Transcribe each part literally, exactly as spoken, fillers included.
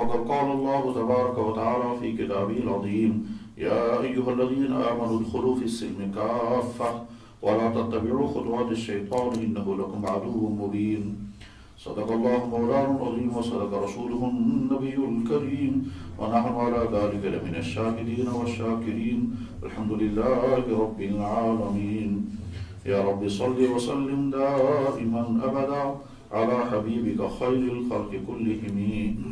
وقد قال الله تبارك وتعالى في كتابه العظيم يا أيها الذين آمنوا ادخلوا في السلم كافة ولا تتبعوا خطوات الشيطان إنه لكم عدو مبين صدق الله مولانا العظيم وصدق رسوله النبي الكريم ونحن على ذلك لمن الشاهدين والشاكرين الحمد لله رب العالمين يا رب صل وسلم دائما أبدا على حبيبك خير الخلق كلهم.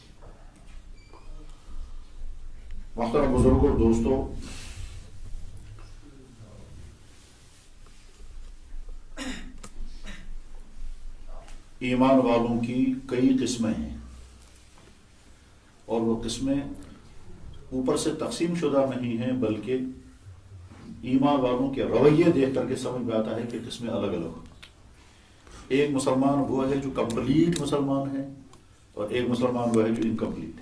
محترم بزرگوں اور دوستوں، ایمان والوں کی کئی قسمیں ہیں اور وہ قسمیں اوپر سے تقسیم شدہ نہیں ہیں، بلکہ ایمان والوں کے رویے دیکھ کر کے سمجھ میں آتا ہے کہ قسمیں الگ الگ ہیں. ایک مسلمان وہ ہے جو کمپلیٹ مسلمان ہے اور ایک مسلمان وہ ہے جو انکمپلیٹ ہے.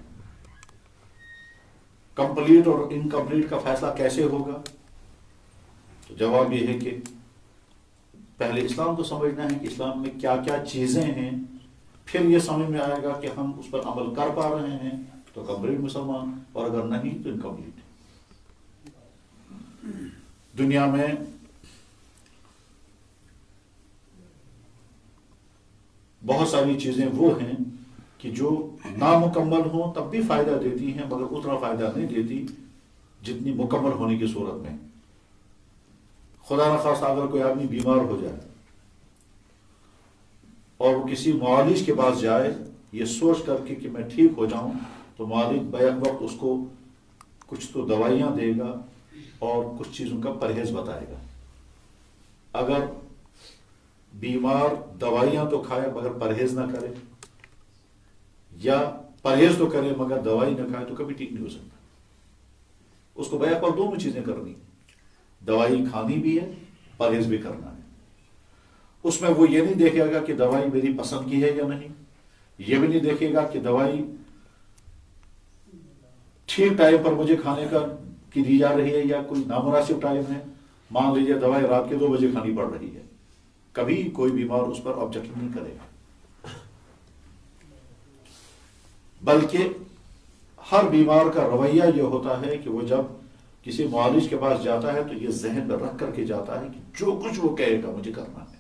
کمپلیٹ اور انکمپلیٹ کا فیصلہ کیسے ہوگا؟ تو جواب یہ ہے کہ پہلے اسلام کو سمجھنا ہے کہ اسلام میں کیا کیا چیزیں ہیں، پھر یہ سمجھ میں آئے گا کہ ہم اس پر عمل کر پا رہے ہیں تو کمپلیٹ مسلمان، اور اگر نہیں تو انکمپلیٹ. دنیا میں بہت ساری چیزیں وہ ہیں کہ جو نامکمل ہوں تب بھی فائدہ دیتی ہیں، مگر اتنا فائدہ نہیں دیتی جتنی مکمل ہونے کی صورت میں. خدا نخواستہ اگر کوئی آدمی بیمار ہو جائے اور وہ کسی معالج کے پاس جائے یہ سوچ کر کے کہ میں ٹھیک ہو جاؤں، تو معالج بیک وقت اس کو کچھ تو دوائیاں دے گا اور کچھ چیزوں کا پرہیز بتائے گا. اگر بیمار دوائیاں تو کھائے مگر پرہیز نہ کرے، یا پرہیز تو کرے مگر دوائی نہ کھائے، تو کبھی ٹھیک نہیں ہو سکتا. اس کو بیک وقت دونوں چیزیں کرنی، دوائی کھانی بھی ہے، پرہیز بھی کرنا ہے. اس میں وہ یہ نہیں دیکھے گا کہ دوائی میری پسند کی ہے یا نہیں، یہ بھی نہیں دیکھے گا کہ دوائی ٹھیک ٹائم پر مجھے کھانے کا کی دی جا رہی ہے یا کوئی نامناسب ٹائم ہے. مان لیجیے دوائی رات کے دو بجے کھانی پڑ رہی ہے، کبھی کوئی بیمار اس پر آبجیکشن نہیں کرے گا. بلکہ ہر بیمار کا رویہ یہ ہوتا ہے کہ وہ جب کسی معالج کے پاس جاتا ہے تو یہ ذہن میں رکھ کر کے جاتا ہے کہ جو کچھ وہ کہے گا مجھے کرنا ہے.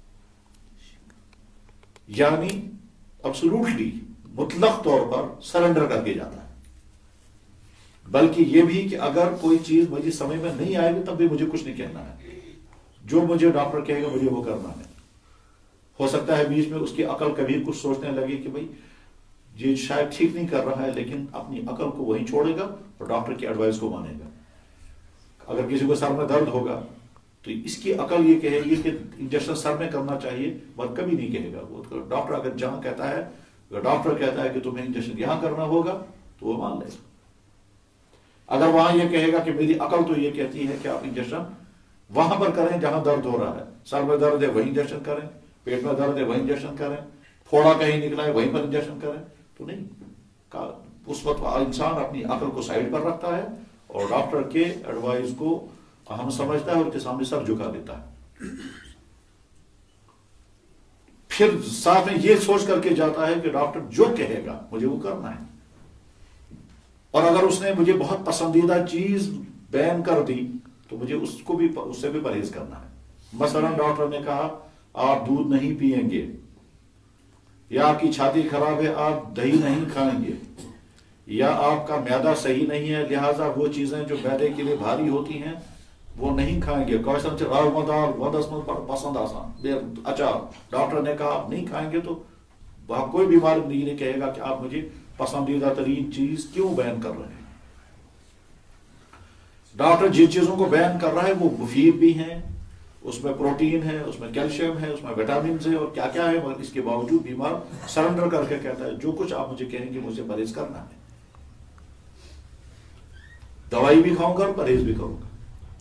یعنی ایبسولوٹلی مطلق طور پر سرنڈر کر کے جاتا ہے. بلکہ یہ بھی کہ اگر کوئی چیز مجھے سمجھ میں نہیں آئے گی تب بھی مجھے کچھ نہیں کہنا ہے، جو مجھے ڈاکٹر کہے گا مجھے وہ کرنا ہے. ہو سکتا ہے بیچ میں اس کی عقل کبھی کچھ سوچنے لگے کہ بھائی یہ شاید ٹھیک نہیں کر رہا ہے، لیکن اپنی عقل کو وہیں چھوڑے گا اور ڈاکٹر کی ایڈوائس کو مانے گا. اگر کسی کو سر میں درد ہوگا تو اس کی عقل یہ کہے گی کہ انجیکشن سر میں کرنا چاہیے، مگر کبھی نہیں کہے گا. وہ ڈاکٹر اگر جہاں کہتا ہے، اگر ڈاکٹر کہتا ہے کہ تمہیں انجیکشن یہاں کرنا ہوگا تو وہ مان لے گا. اگر وہاں یہ کہے گا کہ میری عقل تو یہ کہتی ہے کہ آپ انجیکشن وہاں پر کریں جہاں درد ہو رہا ہے، سر میں درد ہے وہیں انجیکشن کریں، پیٹ میں درد ہے وہیں انجیکشن کریں، پھوڑا کہیں نکلا ہے وہیں پر انجیکشن کریں، تو نہیں. اس وقت انسان اپنی عقل کو سائڈ پر رکھتا ہے اور ڈاکٹر کے ایڈوائز کو اہم سمجھتا ہے اور کے سامنے سر جھکا دیتا ہے. پھر ساتھ میں یہ سوچ کر کے جاتا ہے کہ ڈاکٹر جو کہے گا مجھے وہ کرنا ہے. اور اگر اس نے مجھے بہت پسندیدہ چیز بین کر دی تو مجھے اس کو بھی اس سے بھی پرہیز کرنا ہے. مثلا ڈاکٹر نے کہا آپ دودھ نہیں پیئیں گے، یا آپ کی چھاتی خراب ہے آپ دہی نہیں کھائیں گے، یا آپ کا معدہ صحیح نہیں ہے لہٰذا وہ چیزیں جو معدے کے لیے بھاری ہوتی ہیں وہ نہیں کھائیں گے. کوشچن سے راو مدار ودس مد پر پسند آسان اچھا ڈاکٹر نے کہا آپ نہیں کھائیں گے تو وہاں کوئی بیمار نہیں کہے گا کہ آپ مجھے پسندیدہ ترین چیز کیوں بیان کر رہے ہیں. ڈاکٹر جن چیزوں کو بیان کر رہا ہے وہ مفید بھی ہیں، اس میں پروٹین ہے، اس میں کیلشیم ہے، اس میں وٹامنز ہے اور کیا کیا ہے، مگر اس کے باوجود بیمار سرنڈر کر کے کہتا ہے جو کچھ آپ مجھے کہیں گے مجھے پرہیز کرنا ہے. دوائی بھی کھاؤں گا اور پرہیز بھی کروں گا.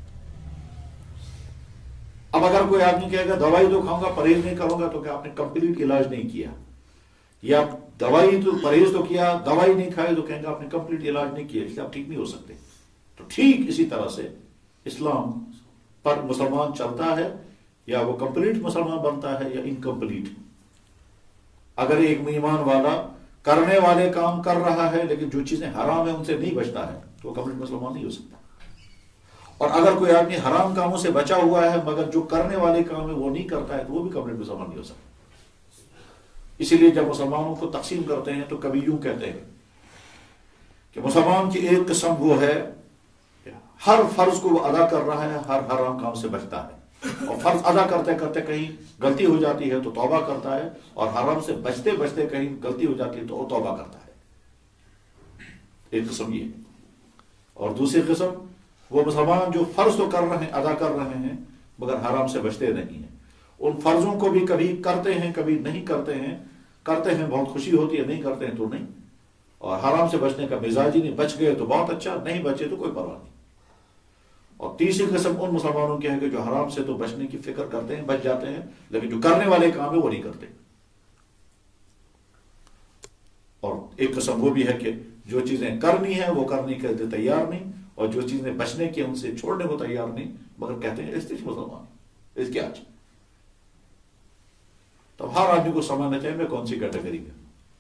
اب اگر کوئی آدمی کہے گا دوائی تو کھاؤں گا پرہیز نہیں کروں گا تو کیا آپ نے کمپلیٹ علاج نہیں کیا، یا دوائی تو پرہیز تو کیا دوائی نہیں کھائے تو کہیں گے آپ نے کمپلیٹ علاج نہیں کیا، اس لیے آپ ٹھیک نہیں ہو سکتے. تو ٹھیک اسی طرح سے اسلام پر مسلمان چلتا ہے، یا وہ کمپلیٹ مسلمان بنتا ہے یا انکمپلیٹ. اگر ایک ایمان والا کرنے والے کام کر رہا ہے لیکن جو چیزیں حرام ہیں ان سے نہیں بچتا ہے تو وہ کمپلیٹ مسلمان نہیں ہو سکتا. اور اگر کوئی آدمی حرام کاموں سے بچا ہوا ہے مگر جو کرنے والے کام ہے وہ نہیں کرتا ہے تو وہ بھی کمپلیٹ مسلمان نہیں ہو سکتا. اسی لیے جب مسلمانوں کو تقسیم کرتے ہیں تو کبھی یوں کہتے ہیں کہ مسلمان کی ایک قسم وہ ہے ہر فرض کو وہ ادا کر رہا ہے, ہر حرام کام سے بچتا ہے, اور فرض ادا کرتے کرتے کہیں غلطی ہو جاتی ہے تو توبہ کرتا ہے, اور حرام سے بچتے بچتے کہیں غلطی ہو جاتی ہے تو وہ توبہ کرتا ہے. ایک قسم یہ ہے. اور دوسری قسم وہ مسلمان جو فرض تو کر رہے ہیں, ادا کر رہے ہیں مگر حرام سے بچتے نہیں ہیں. ان فرضوں کو بھی کبھی کرتے ہیں کبھی نہیں کرتے ہیں, کرتے ہیں بہت خوشی ہوتی ہے, نہیں کرتے ہیں تو نہیں. اور حرام سے بچنے کا مزاج ہی نہیں, بچ گئے تو بہت اچھا, نہیں بچے تو کوئی پرواہ نہیں. اور تیسری قسم ان مسلمانوں کی ہے کہ جو حرام سے تو بچنے کی فکر کرتے ہیں, بچ جاتے ہیں, لیکن جو کرنے والے کام ہے وہ نہیں کرتے. اور ایک قسم وہ بھی ہے کہ جو چیزیں کرنی ہیں وہ کرنے کے لیے تیار نہیں, اور جو چیزیں بچنے کی ان سے چھوڑنے کو تیار نہیں, مگر کہتے ہیں اس طرح مسلمان اس کے آج. تو ہر آدمی کو سمجھنا چاہیے میں کون سی کیٹیگری میں.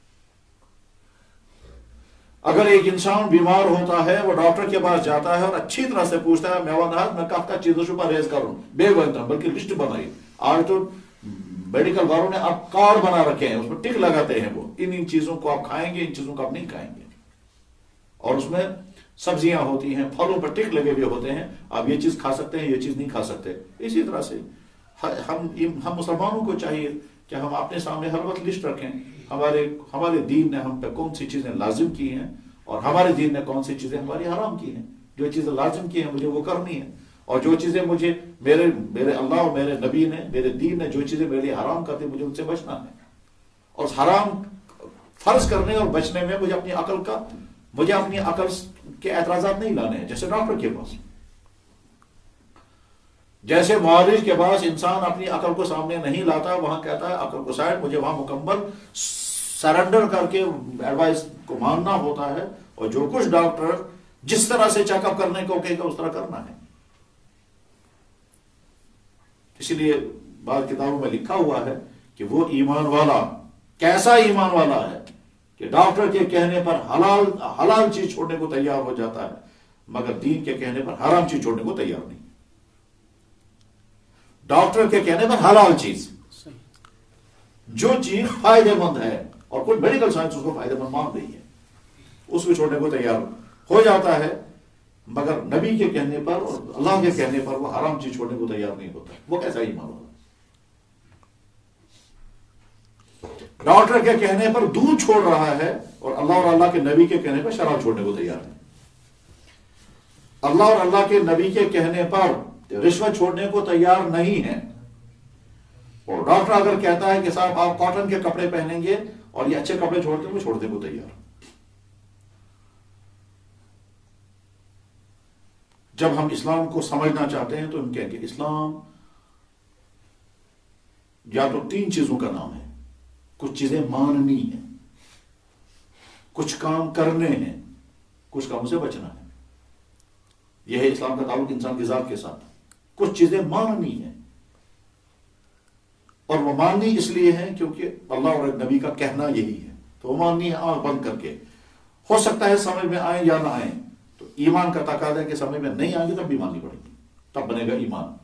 اگر ایک انسان بیمار ہوتا ہے وہ ڈاکٹر کے پاس جاتا ہے اور اچھی طرح سے پوچھتا ہے میں ونحات میں کب کا چیزوں سے پرہیز کروں, بے بنتا بلکہ لسٹ بنائی. آج تو میڈیکل والوں نے آپ کارڈ بنا رکھے ہیں, اس میں ٹک لگاتے ہیں وہ ان ان چیزوں کو آپ کھائیں گے, ان چیزوں کو آپ نہیں کھائیں گے. اور اس میں سبزیاں ہوتی ہیں, پھلوں پر ٹک لگے ہوئے ہوتے ہیں, آپ یہ چیز کھا سکتے ہیں یہ چیز نہیں کھا سکتے. اسی طرح سے ہم ہم مسلمانوں کو چاہیے کہ ہم اپنے سامنے ہر وقت لسٹ رکھیں ہمارے ہمارے دین نے ہم پہ کون سی چیزیں لازم کی ہیں اور ہمارے دین نے کون سی چیزیں ہماری حرام کی ہیں. جو چیزیں لازم کی ہیں مجھے وہ کرنی ہے, اور جو چیزیں مجھے میرے میرے اللہ اور میرے نبی نے میرے دین نے جو چیزیں میرے لیے حرام کرتی مجھے ان سے بچنا ہے. اور حرام فرض کرنے اور بچنے میں مجھے اپنی عقل کا مجھے اپنی عقل کے اعتراضات نہیں لانے ہیں. جیسے ڈاکٹر کے پاس, جیسے معالج کے پاس انسان اپنی عقل کو سامنے نہیں لاتا, وہاں کہتا ہے عقل کو سائڈ, مجھے وہاں مکمل سرنڈر کر کے ایڈوائس کو ماننا ہوتا ہے, اور جو کچھ ڈاکٹر جس طرح سے چیک اپ کرنے کو کہے گا اس طرح کرنا ہے. اسی لیے بعض کتابوں میں لکھا ہوا ہے کہ وہ ایمان والا کیسا ایمان والا ہے کہ ڈاکٹر کے کہنے پر حلال حلال چیز چھوڑنے کو تیار ہو جاتا ہے مگر دین کے کہنے پر حرام چیز چھوڑنے کو تیار نہیں. ڈاکٹر کے کہنے پر حلال چیز, جو چیز فائدہ مند ہے اور کوئی میڈیکل سائنس اس کو فائدہ مند مان رہی ہے, اس کو چھوڑنے کو تیار ہو جاتا ہے, مگر نبی کے کہنے پر اور اللہ کے کہنے پر وہ حرام چیز چھوڑنے کو تیار نہیں ہوتا. وہ کیسا ایمان ہوگا؟ ڈاکٹر کے کہنے پر دودھ چھوڑ رہا ہے اور اللہ اور اللہ کے نبی کے کہنے پر شراب چھوڑنے کو تیار ہے. اللہ اور اللہ کے نبی کے کہنے پر رشوت چھوڑنے کو تیار نہیں ہے, اور ڈاکٹر اگر کہتا ہے کہ صاحب آپ کاٹن کے کپڑے پہنیں گے اور یہ اچھے کپڑے چھوڑتے ہیں وہ چھوڑنے کو تیار. جب ہم اسلام کو سمجھنا چاہتے ہیں تو ہم کہیں گے اسلام یا تو تین چیزوں کا نام ہے, کچھ چیزیں ماننی ہیں, کچھ کام کرنے ہیں, کچھ کاموں سے بچنا ہے. یہ ہے اسلام کا تعلق انسان کی ذات کے ساتھ. کچھ چیزیں ماننی ہیں, اور وہ ماننی اس لیے ہے کیونکہ اللہ اور نبی کا کہنا یہی ہے, تو وہ ماننی ہے آنکھ بند کر کے. ہو سکتا ہے سمجھ میں آئیں یا نہ آئیں, تو ایمان کا تقاضا ہے کہ سمجھ میں نہیں آئیں گے تب بھی ماننی پڑے گی, تب بنے گا ایمان.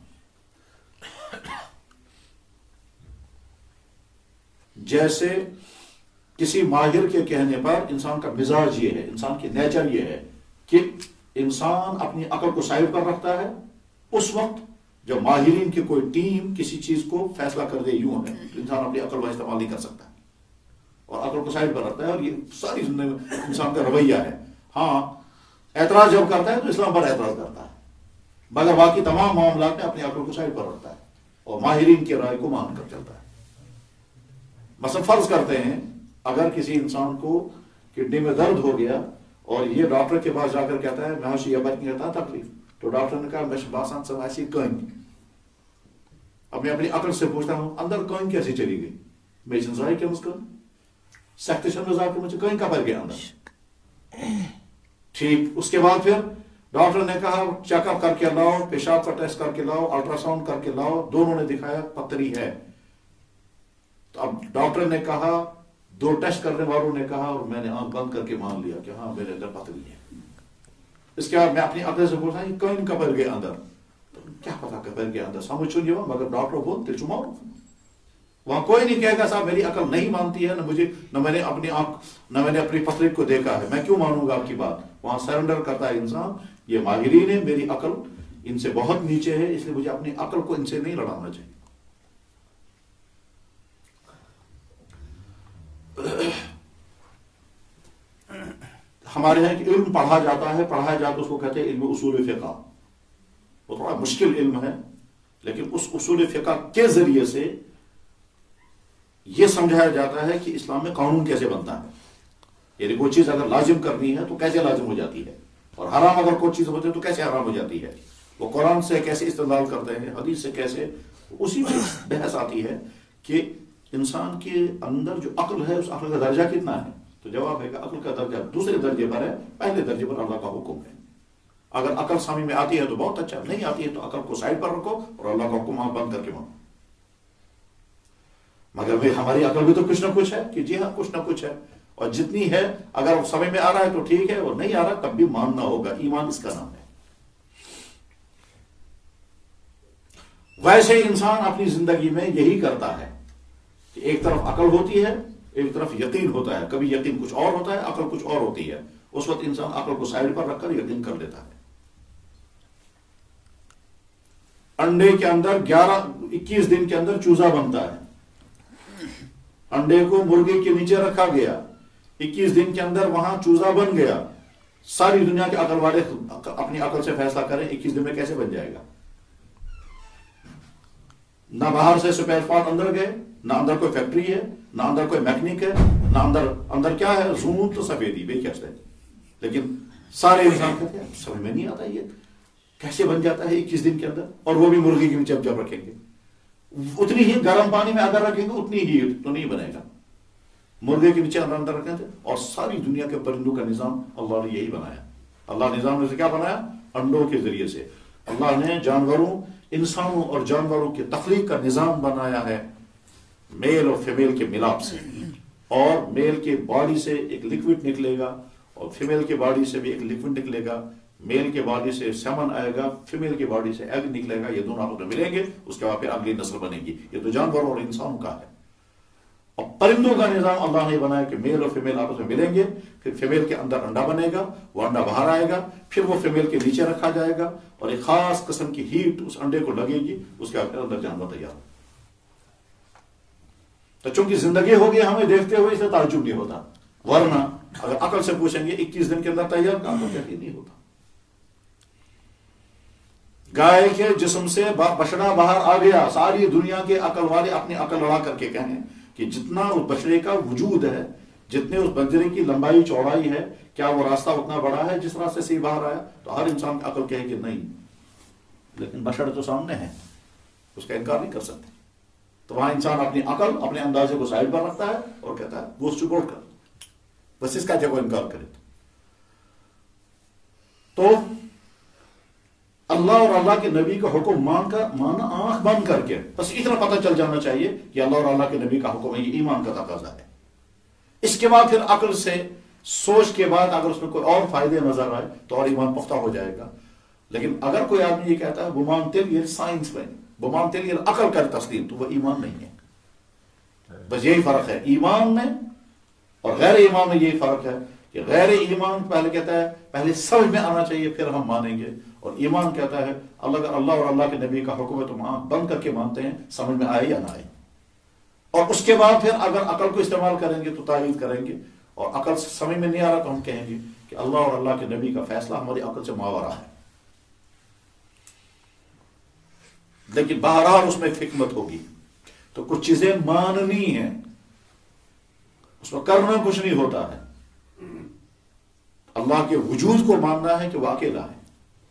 جیسے کسی ماہر کے کہنے پر انسان کا مزاج یہ ہے, انسان کی نیچر یہ ہے کہ انسان اپنی عقل کو سائڈ پر رکھتا ہے اس وقت جب ماہرین کی کوئی ٹیم کسی چیز کو فیصلہ کر دے یوں ہے تو انسان اپنی عقل کا استعمال نہیں کر سکتا اور عقل کو سائڈ پر رکھتا ہے, اور یہ ساری انسان کا رویہ ہے. ہاں اعتراض جب کرتا ہے تو اسلام پر اعتراض کرتا ہے, مگر باقی تمام معاملات میں اپنی عقل کو سائڈ پر رکھتا ہے اور ماہرین کی رائے کو مان کر چلتا ہے. مثلا فرض کرتے ہیں اگر کسی انسان کو کڈنی میں درد ہو گیا اور یہ ڈاکٹر کے پاس جا کر کہتا ہے میں یہ بات نہیں کرتا تکلیف, تو ڈاکٹر نے کہا میں باسان سے ایسی کہیں, اب میں اپنی عقل سے پوچھتا ہوں اندر کہیں کیسی چلی گئی, میں ظاہر کیا اس کا سخت شمزار کے مجھے کہیں کا پر گیا اندر. ٹھیک, اس کے بعد پھر ڈاکٹر نے کہا چیک اپ کر کے لاؤ, پیشاب کا ٹیسٹ کر کے لاؤ, الٹرا ساؤنڈ کر کے لاؤ, دونوں نے دکھایا پتھری ہے. تو اب ڈاکٹر نے کہا दो टेस्ट करने वालों ने कहा और मैंने आंख बंद करके मान लिया कि हाँ मेरे अंदर पथरी है। इसके बाद मैं अपनी अकल से बोलता हूँ कौन कबर के अंदर, तो क्या पता कबर के अंदर समझ चुनिए मगर डॉक्टर बोलते चुमाओ। वहां कोई नहीं कहेगा साहब मेरी अकल नहीं मानती है, न मुझे न मैंने अपनी आंख न मैंने अपनी पथरी को देखा है, मैं क्यों मानूंगा आपकी बात। वहां सरेंडर करता है इंसान, ये माहिरीन है, मेरी अकल इनसे बहुत नीचे है, इसलिए मुझे अपनी अकल को इनसे नहीं लड़ाना चाहिए। हमारे यहाँ कि इल्म पढ़ा जाता है, पढ़ाया जाता है, उसको कहते हैं इल्म उसूल फिक़ह। वो थोड़ा मुश्किल इल्म है, लेकिन उस उसूल फिक़ह के जरिए से यह समझाया जाता है कि इस्लाम में कानून कैसे बनता है। यानी कोई चीज अगर लाजिम करनी है तो कैसे लाजिम हो जाती है, और हराम अगर कोई चीज होती है तो कैसे हराम हो जाती है। वो कुरान से कैसे इस्तेमाल करते हैं, हदीस से कैसे, उसी में बहस आती है कि इंसान के अंदर जो अक्ल है उस अक्ल का दर्जा कितना है। तो जवाब है कि अक्ल का दर्जा दूसरे दर्जे पर है, पहले दर्जे पर अल्लाह का हुक्म है। अगर अक्ल समझ में आती है तो बहुत अच्छा, नहीं आती है तो अक्ल को साइड पर रखो और अल्लाह का हुक्म वहां बंद करके मानो। मगर भाई हमारी अक्ल भी तो कुछ ना कुछ है कि जी हाँ कुछ ना कुछ है, और जितनी है अगर समझ में आ रहा है तो ठीक है, और नहीं आ रहा तब भी मानना होगा। ईमान इसका नाम है। वैसे इंसान अपनी जिंदगी में यही करता है कि एक तरफ अकल होती है, एक तरफ यकीन होता है। कभी यकीन कुछ और होता है, अकल कुछ और होती है। उस वक्त इंसान अकल को साइड पर रखकर यकीन कर लेता है। अंडे के अंदर ग्यारह इक्कीस दिन के अंदर चूजा बनता है। अंडे को मुर्गे के नीचे रखा गया, इक्कीस दिन के अंदर वहां चूजा बन गया। सारी दुनिया के अकल वाले अपनी अकल से फैसला करें इक्कीस दिन में कैसे बन जाएगा। ना बाहर से स्पेयर पार्ट अंदर गए, ना अंदर कोई फैक्ट्री है, ना अंदर कोई मैकेनिक है, ना अंदर अंदर क्या है, जून तो सफेदी बे क्या है। लेकिन सारे इंसान कहते हैं समझ में नहीं आता ये कैसे बन जाता है इक्कीस दिन के अंदर, और वो भी मुर्गी के नीचे जब रखेंगे उतनी ही गर्म पानी में अगर रखेंगे उतनी ही तो नहीं बनेगा। मुर्गे के नीचे अंदर अंदर रखे थे, और सारी दुनिया के परिंदों का निजाम अल्लाह ने यही बनाया। अल्लाह निजाम ने क्या बनाया, अंडों के जरिए से। अल्लाह ने जानवरों, इंसानों और जानवरों के तख्लीक का निजाम बनाया है मेल और फीमेल के मिलाप से। और मेल के बॉडी से एक लिक्विड निकलेगा और फीमेल के बॉडी से भी एक लिक्विड निकलेगा। मेल के बॉडी से सेमन आएगा, फीमेल की बॉडी से एग निकलेगा। ये दोनों आपस में मिलेंगे, उसके बाद फिर अगली नस्ल बनेगी। ये तो जानवरों और इंसानों का है। और परिंदों का निजाम अल्लाह ने बनाया कि मेल और फीमेल आपस में मिलेंगे, फिर फीमेल के अंदर अंडा बनेगा, वो अंडा बाहर आएगा, फिर वो फीमेल के नीचे रखा जाएगा और एक खास किस्म की हीट उस अंडे को लगेगी, उसके बाद अंदर जानवर तैयार। तो चूंकि जिंदगी हो गई हमें देखते हुए, इसे ताज्जुब नहीं होता। वरना अगर अकल से पूछेंगे इक्कीस दिन के अंदर तैयार, काम तो यकीन नहीं होता। गाय के जिस्म से बछड़ा बाहर आ गया, सारी दुनिया के अकल वाले अपनी अकल लड़ा करके कहें कि जितना उस बछड़े का वजूद है, जितने उस बंजरे की लंबाई चौड़ाई है, क्या वो रास्ता उतना बड़ा है जिस रास्ते से बाहर आया। तो हर इंसान की अकल कहे कि नहीं, लेकिन बछड़ा तो सामने है, उसका इनकार नहीं कर सकते। तो वहां इंसान अपनी अकल, अपने अंदाजे को साइड पर रखता है और कहता है वो सपोर्ट कर, बस इसका जब वो इनकार करे। तो अल्लाह और अल्लाह के नबी का हुक्म मानकर माना आंख बंद करके, बस इतना पता चल जाना चाहिए कि अल्लाह और अल्लाह के नबी का हुक्म है, ये ईमान का तकाजा है। इसके बाद फिर अक्ल से सोच के बाद अगर उसमें कोई और फायदे नजर आए तो और ईमान पुख्ता हो जाएगा। लेकिन अगर कोई आदमी ये कहता है बुमानतिल ये साइंस में, बुमानतिल ये अकल का तस्लीम, तो वह ईमान नहीं है। बस यही फर्क है ईमान में और गैर ईमान में। यही फर्क है कि गैर ईमान पहले कहता है पहले समझ में आना चाहिए फिर हम मानेंगे, और ईमान कहता है अल्लाह अल्लाह और अल्लाह के नबी का हुक्म है तो आंख बंद करके मानते हैं, समझ में आए या ना आए। और उसके बाद फिर अगर अकल को इस्तेमाल करेंगे तो तायीद करेंगे, और अकल समझ में नहीं आ रहा तो हम कहेंगे कि अल्लाह और अल्लाह के नबी का फैसला हमारी अकल से मावरा है। लेकिन बहरहाल उसमें एक हिकमत होगी। तो कुछ चीजें माननी है, उसमें करना कुछ नहीं होता है। अल्लाह के वजूद को मानना है कि वह अकेला है,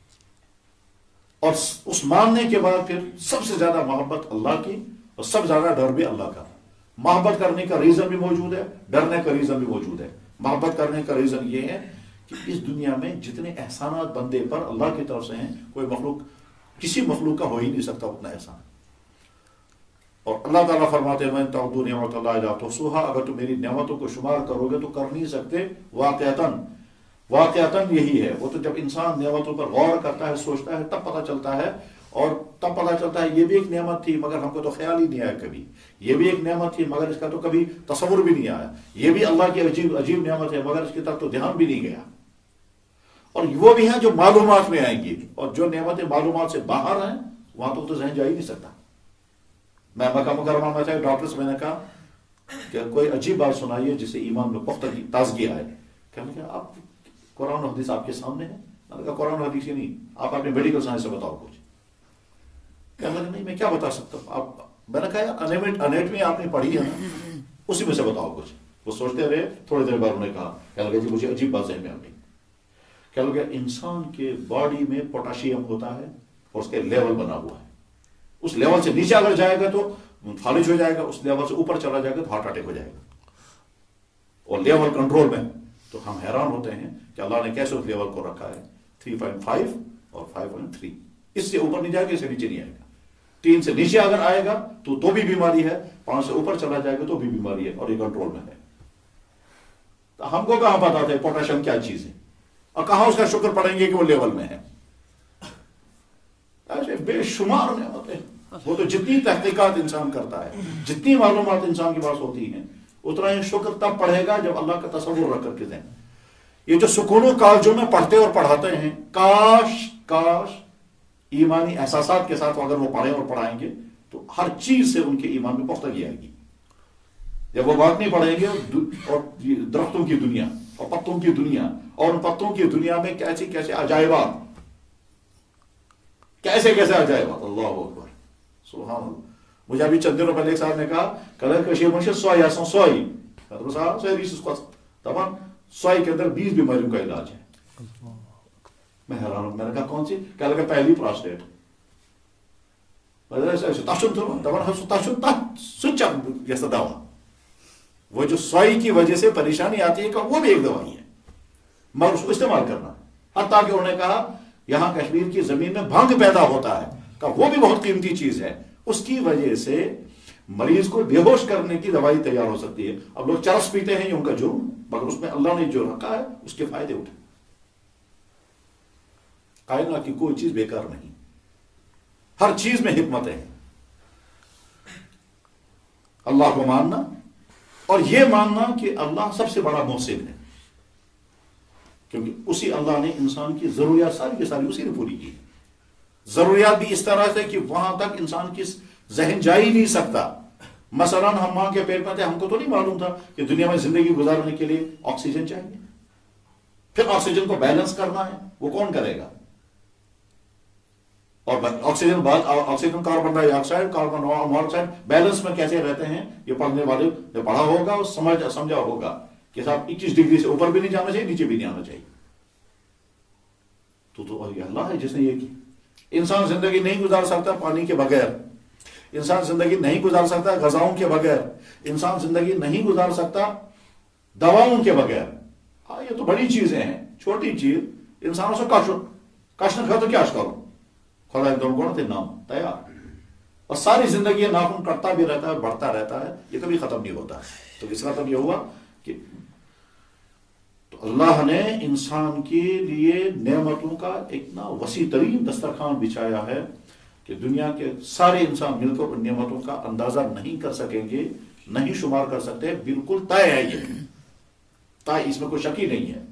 और उस मानने के बाद फिर सबसे ज्यादा मोहब्बत अल्लाह की और सबसे ज्यादा डर भी अल्लाह का। मोहब्बत करने का रीजन भी मौजूद है, डरने का रीजन भी मौजूद है। मोहब्बत करने का रीजन ये है कि इस दुनिया में जितने एहसानात बंदे पर अल्लाह की तरफ से हैं, कोई मखलूक, किसी मखलूक का हो ही नहीं सकता उतना एहसान। और अल्लाह ताला फरमाते हैं, मैं तअद्दू निअमतल्लाहि ला तुहसूहा, अगर तुम मेरी नेमतों को शुमार करोगे तो कर नहीं सकते। वाक़अतन वाक़अतन यही है, वो तो जब इंसान नेमतों पर गौर करता है, सोचता है, तब पता चलता है। और तब पता चलता है ये भी एक नेमत थी मगर हमको तो ख्याल ही नहीं आया कभी, ये भी एक नेमत थी मगर इसका तो कभी तसव्वुर भी नहीं आया, ये भी अल्लाह की अजीब अजीब नेमत है मगर इसकी तरफ तो ध्यान भी नहीं गया। और वो भी हैं जो मालूमात में आएंगी, और जो नेमतें मालूमात से बाहर हैं वहां तो, तो जहन जा ही नहीं सकता। मैं मक्का मुकर्रमा में था, डॉक्टर से मैंने कहा कि कोई अजीब बात सुनाइए जिससे ईमान में पुख्तगी ताजगी आए। कहने लगा आप कुरान और हदीस आपके सामने है। मैंने कहा कुरान और हदीस ही नहीं, आप अपने मेडिकल साइंस से बताओ कुछ। कहने लगा नहीं मैं क्या बता सकता हूँ आप। मैंने कहा अनेटमी आपने पढ़ी है ना, उसी में से बताओ कुछ। वो सोचते रहे, थोड़ी देर बाद उन्होंने कहा, कहने लगा जी मुझे अजीब बात जहन में आ गई। कहने लगा इंसान के बॉडी में पोटाशियम होता है और उसके लेवल बना हुआ है, उस लेवल से नीचे अगर जाएगा तो फालिज हो जाएगा, उस लेवल से ऊपर चला जाएगा तो हार्ट अटैक हो जाएगा, और लेवल कंट्रोल में। तो हम हैरान होते हैं कि अल्लाह ने कैसे उस लेवल को रखा है, थ्री पॉइंट फाइव और फाइव पॉइंट थ्री, इससे ऊपर नहीं जाएगा, इससे नीचे नहीं आएगा। तीन से नीचे अगर आएगा तो तो भी बीमारी है, पांच से ऊपर चला जाएगा तो भी बीमारी है, और ये कंट्रोल में है। तो हमको कहां पता था पोटेशियम क्या चीज है, और कहां उसका शुक्र पड़ेंगे कि वो लेवल में है। ऐसे बेशुमार नेमतें, वो तो जितनी तहकीकात इंसान करता है, जितनी मालूमात इंसान के पास होती हैं, उतना ही शुक्र तब पढ़ेगा जब अल्लाह का तसव्वुर रख करके दें। ये जो सुकून कालजों में पढ़ते और पढ़ाते हैं, काश काश ईमानी एहसासात के साथ अगर वो पढ़ें और पढ़ाएंगे तो हर चीज से उनके ईमान में पुख्तगी आएगी। जब वो बात नहीं पढ़ेंगे और दरख्तों की दुनिया और पत्तों की दुनिया, और उन पत्तों की दुनिया में कैसी कैसे अजायबात, कैसे कैसे अजायबात, अल्लाह अकबर, सुभान अल्लाह। मुझे अभी चंद दिनों पहले एक साहब ने कहा, कलर कशी मुझे सोई या सोई तब सोई के अंदर बीस बीमारियों का इलाज है। मैं हैरान हूं, मैंने कहा कौन सी? क्या लगा पहली प्रोस्टेट। दवा, वो जो सोई की वजह से परेशानी आती है, वो भी एक दवाई है, मगर उसको इस्तेमाल करना। हत्ता कि उन्होंने कहा यहां कश्मीर की जमीन में भांग पैदा होता है, का वो भी बहुत कीमती चीज है, उसकी वजह से मरीज को बेहोश करने की दवाई तैयार हो सकती है। अब लोग चरस पीते हैं, ये उनका जुर्म, मगर उसमें अल्लाह ने जो रखा है उसके फायदे उठे। कायनात की कोई चीज बेकार नहीं, हर चीज में हिकमतें हैं। अल्लाह को मानना और यह मानना कि अल्लाह सबसे बड़ा मोहसिन है, क्योंकि उसी अल्लाह ने इंसान की जरूरियात सारी की सारी उसी ने पूरी की। जरूरियात भी इस तरह से कि वहां तक इंसान की जहन जा ही नहीं सकता। मसलन हम मां के पेट में थे, हमको तो नहीं मालूम था कि दुनिया में जिंदगी गुजारने के लिए ऑक्सीजन चाहिए, फिर ऑक्सीजन को बैलेंस करना है, वो कौन करेगा? और ऑक्सीजन बाद oxygen carbon dioxide carbon monoxide balance में कैसे रहते हैं, ये पढ़ने वाले ने पढ़ा होगा और समझ समझा होगा कि साहब इक्कीस डिग्री से ऊपर भी नहीं जाना चाहिए, नीचे भी नहीं आना चाहिए। तो तो अल्लाह है जिसने ये की। इंसान जिंदगी नहीं गुजार सकता पानी के बगैर, इंसान जिंदगी नहीं गुजार सकता गजाओं के बगैर, इंसान जिंदगी नहीं गुजार सकता दवाओं के बगैर। हाँ ये तो बड़ी चीजें हैं, छोटी चीज इंसानों से कश कश न खा तो क्या करो, खुदा दोनों नाम तैयार, और सारी जिंदगी नाखून कटता भी रहता है, बढ़ता रहता है, ये कभी खत्म नहीं होता। तो इसका मतलब ये हुआ कि तो अल्लाह ने इंसान के लिए नेमतों का इतना वसी तरीन दस्तरखान बिछाया है कि दुनिया के सारे इंसान मिलकर उन नेमतों का अंदाजा नहीं कर सकेंगे, नहीं शुमार कर सकते। बिल्कुल तय है ये, तय, इसमें कोई शक ही नहीं है।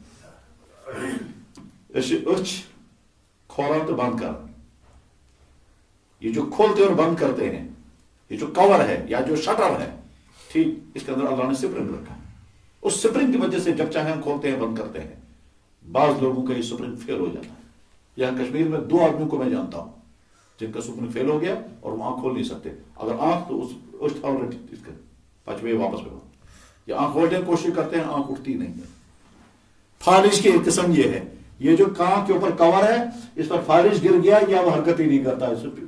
खोला तो बंद कर, ये जो खोलते और बंद करते हैं, ये जो कवर है या जो शटर है, ठीक इसके अंदर अल्लाह ने स्प्रिंग रखा है। उस स्प्रिंग की वजह से जब चाहे हम खोलते हैं बंद करते हैं। बाज लोगों का ये स्प्रिंग फेल हो जाता है। यहां कश्मीर में दो आदमियों को मैं जानता हूं जिनका स्प्रिंग फेल हो गया और वो आंख खोल नहीं सकते। अगर आंख तो उस पांचवे वापस में या आंख खोलने की कोशिश करते हैं, आंख उठती नहीं है। फालिज की एक किस्म ये है, ये जो कान के ऊपर कवर है इस पर फालिज गिर गया या वो हरकत ही नहीं करता है।